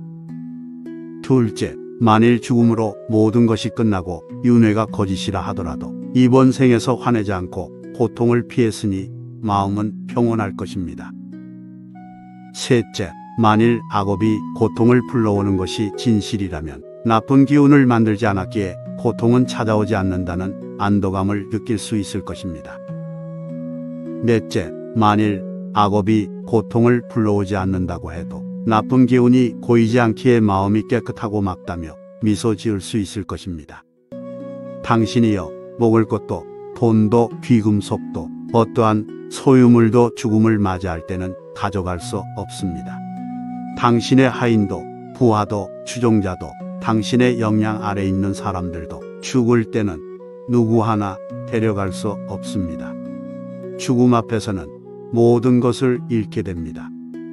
둘째, 만일 죽음으로 모든 것이 끝나고 윤회가 거짓이라 하더라도 이번 생에서 화내지 않고 고통을 피했으니 마음은 평온할 것입니다. 셋째, 만일 악업이 고통을 불러오는 것이 진실이라면 나쁜 기운을 만들지 않았기에 고통은 찾아오지 않는다는 안도감을 느낄 수 있을 것입니다. 넷째, 만일 악업이 고통을 불러오지 않는다고 해도 나쁜 기운이 고이지 않기에 마음이 깨끗하고 맑다며 미소 지을 수 있을 것입니다. 당신이여 먹을 것도 돈도 귀금속도 어떠한 소유물도 죽음을 맞이할 때는 가져갈 수 없습니다. 당신의 하인도 부하도 추종자도 당신의 영향 아래 있는 사람들도 죽을 때는 누구 하나 데려갈 수 없습니다. 죽음 앞에서는 모든 것을 잃게 됩니다.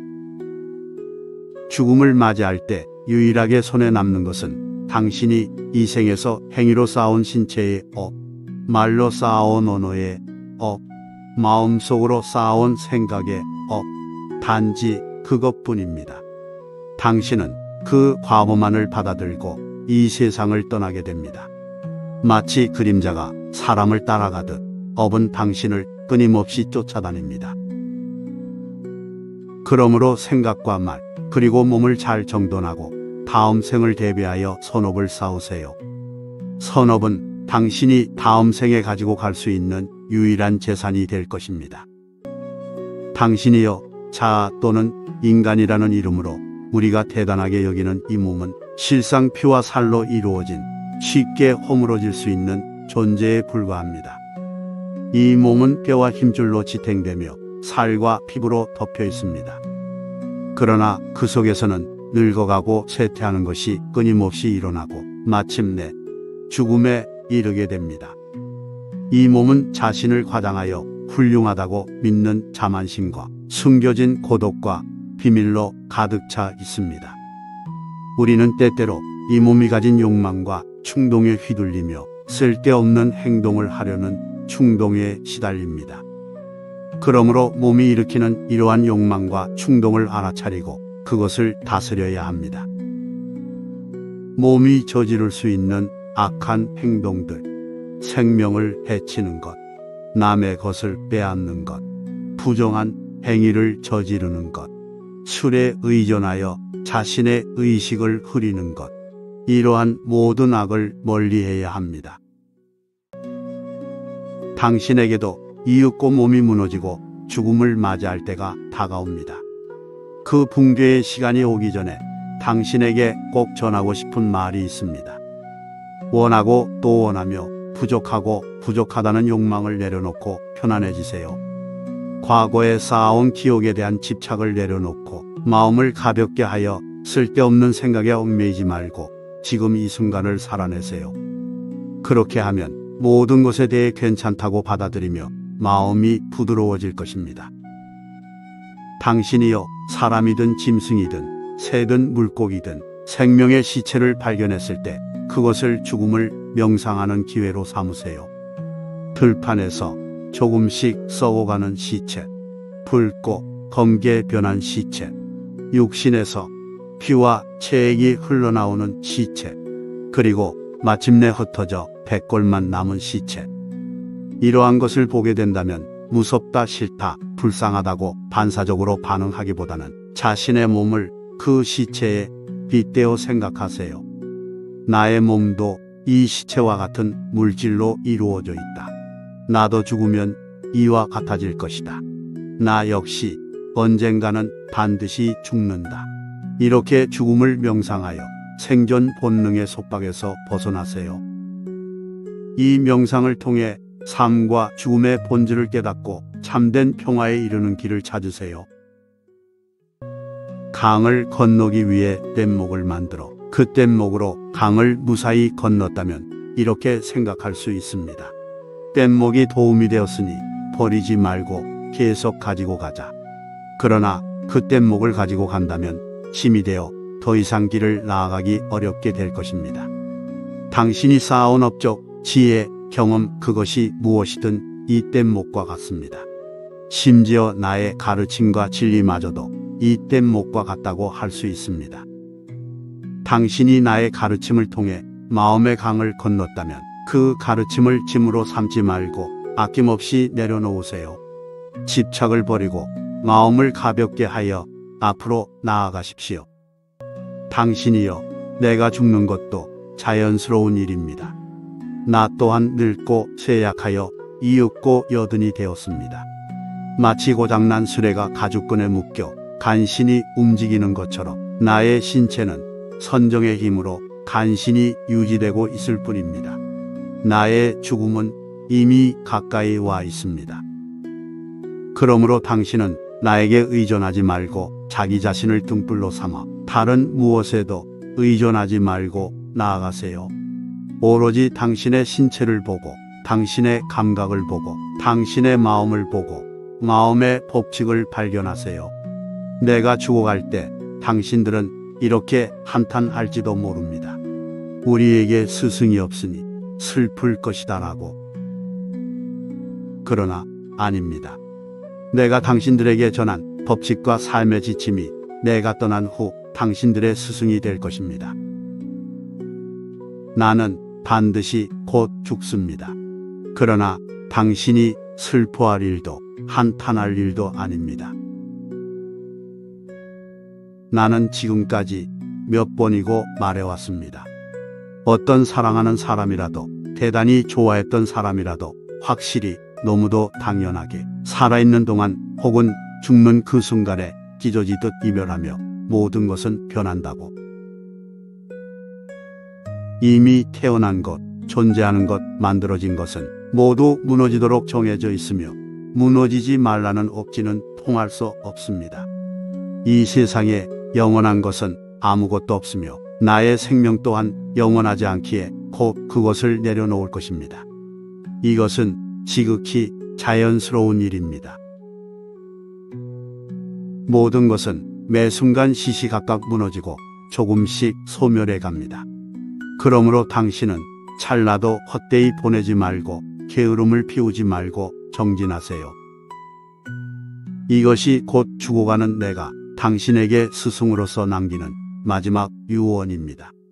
죽음을 맞이할 때 유일하게 손에 남는 것은 당신이 이 생에서 행위로 쌓아온 신체의 업, 말로 쌓아온 언어의 업, 마음속으로 쌓아온 생각의 업, 단지 그것뿐입니다. 당신은 그 과보만을 받아들고 이 세상을 떠나게 됩니다. 마치 그림자가 사람을 따라가듯 업은 당신을 끊임없이 쫓아다닙니다. 그러므로 생각과 말, 그리고 몸을 잘 정돈하고 다음 생을 대비하여 선업을 쌓으세요. 선업은 당신이 다음 생에 가지고 갈 수 있는 유일한 재산이 될 것입니다. 당신이여 자아 또는 인간이라는 이름으로 우리가 대단하게 여기는 이 몸은 실상 피와 살로 이루어진 쉽게 허물어질 수 있는 존재에 불과합니다. 이 몸은 뼈와 힘줄로 지탱되며 살과 피부로 덮여 있습니다. 그러나 그 속에서는 늙어가고 쇠퇴하는 것이 끊임없이 일어나고 마침내 죽음에 이르게 됩니다. 이 몸은 자신을 과장하여 훌륭하다고 믿는 자만심과 숨겨진 고독과 비밀로 가득 차 있습니다. 우리는 때때로 이 몸이 가진 욕망과 충동에 휘둘리며 쓸데없는 행동을 하려는 충동에 시달립니다. 그러므로 몸이 일으키는 이러한 욕망과 충동을 알아차리고 그것을 다스려야 합니다. 몸이 저지를 수 있는 악한 행동들, 생명을 해치는 것, 남의 것을 빼앗는 것, 부정한 행위를 저지르는 것, 술에 의존하여 자신의 의식을 흐리는 것, 이러한 모든 악을 멀리해야 합니다. 당신에게도 이윽고 몸이 무너지고 죽음을 맞이할 때가 다가옵니다. 그 붕괴의 시간이 오기 전에 당신에게 꼭 전하고 싶은 말이 있습니다. 원하고 또 원하며 부족하고 부족하다는 욕망을 내려놓고 편안해지세요. 과거에 쌓아온 기억에 대한 집착을 내려놓고 마음을 가볍게 하여 쓸데없는 생각에 얽매이지 말고 지금 이 순간을 살아내세요. 그렇게 하면 모든 것에 대해 괜찮다고 받아들이며 마음이 부드러워질 것입니다. 당신이여 사람이든 짐승이든 새든 물고기든 생명의 시체를 발견했을 때 그것을 죽음을 명상하는 기회로 삼으세요. 들판에서 조금씩 썩어가는 시체, 붉고 검게 변한 시체, 육신에서 피와 체액이 흘러나오는 시체, 그리고 마침내 흩어져 백골만 남은 시체. 이러한 것을 보게 된다면 무섭다, 싫다, 불쌍하다고 반사적으로 반응하기보다는 자신의 몸을 그 시체에 빗대어 생각하세요. 나의 몸도 이 시체와 같은 물질로 이루어져 있다. 나도 죽으면 이와 같아질 것이다. 나 역시 언젠가는 반드시 죽는다. 이렇게 죽음을 명상하여 생존 본능의 속박에서 벗어나세요. 이 명상을 통해 삶과 죽음의 본질을 깨닫고 참된 평화에 이르는 길을 찾으세요. 강을 건너기 위해 뗏목을 만들어 그 뗏목으로 강을 무사히 건넜다면 이렇게 생각할 수 있습니다. 뗏목이 도움이 되었으니 버리지 말고 계속 가지고 가자. 그러나 그 뗏목을 가지고 간다면 짐이 되어 더 이상 길을 나아가기 어렵게 될 것입니다. 당신이 쌓아온 업적, 지혜, 경험 그것이 무엇이든 이 뗏목과 같습니다. 심지어 나의 가르침과 진리마저도 이 뗏목과 같다고 할 수 있습니다. 당신이 나의 가르침을 통해 마음의 강을 건넜다면 그 가르침을 짐으로 삼지 말고 아낌없이 내려놓으세요. 집착을 버리고 마음을 가볍게 하여 앞으로 나아가십시오. 당신이여, 내가 죽는 것도 자연스러운 일입니다. 나 또한 늙고 쇠약하여 이윽고 여든이 되었습니다. 마치 고장난 수레가 가죽끈에 묶여 간신히 움직이는 것처럼 나의 신체는 선정의 힘으로 간신히 유지되고 있을 뿐입니다. 나의 죽음은 이미 가까이 와 있습니다. 그러므로 당신은 나에게 의존하지 말고 자기 자신을 등불로 삼아 다른 무엇에도 의존하지 말고 나아가세요. 오로지 당신의 신체를 보고 당신의 감각을 보고 당신의 마음을 보고 마음의 법칙을 발견하세요. 내가 죽어갈 때 당신들은 이렇게 한탄할지도 모릅니다. 우리에게 스승이 없으니 슬플 것이다 라고. 그러나 아닙니다. 내가 당신들에게 전한 법칙과 삶의 지침이 내가 떠난 후 당신들의 스승이 될 것입니다. 나는 반드시 곧 죽습니다. 그러나 당신이 슬퍼할 일도 한탄할 일도 아닙니다. 나는 지금까지 몇 번이고 말해왔습니다. 어떤 사랑하는 사람이라도, 대단히 좋아했던 사람이라도 확실히 너무도 당연하게 살아있는 동안 혹은 죽는 그 순간에 찢어지듯 이별하며 모든 것은 변한다고. 이미 태어난 것, 존재하는 것, 만들어진 것은 모두 무너지도록 정해져 있으며 무너지지 말라는 억지는 통할 수 없습니다. 이 세상에 영원한 것은 아무것도 없으며 나의 생명 또한 영원하지 않기에 곧 그것을 내려놓을 것입니다. 이것은 지극히 자연스러운 일입니다. 모든 것은 매 순간 시시각각 무너지고 조금씩 소멸해 갑니다. 그러므로 당신은 찰나도 헛되이 보내지 말고 게으름을 피우지 말고 정진하세요. 이것이 곧 죽어가는 내가 당신에게 스승으로서 남기는 마지막 유언입니다.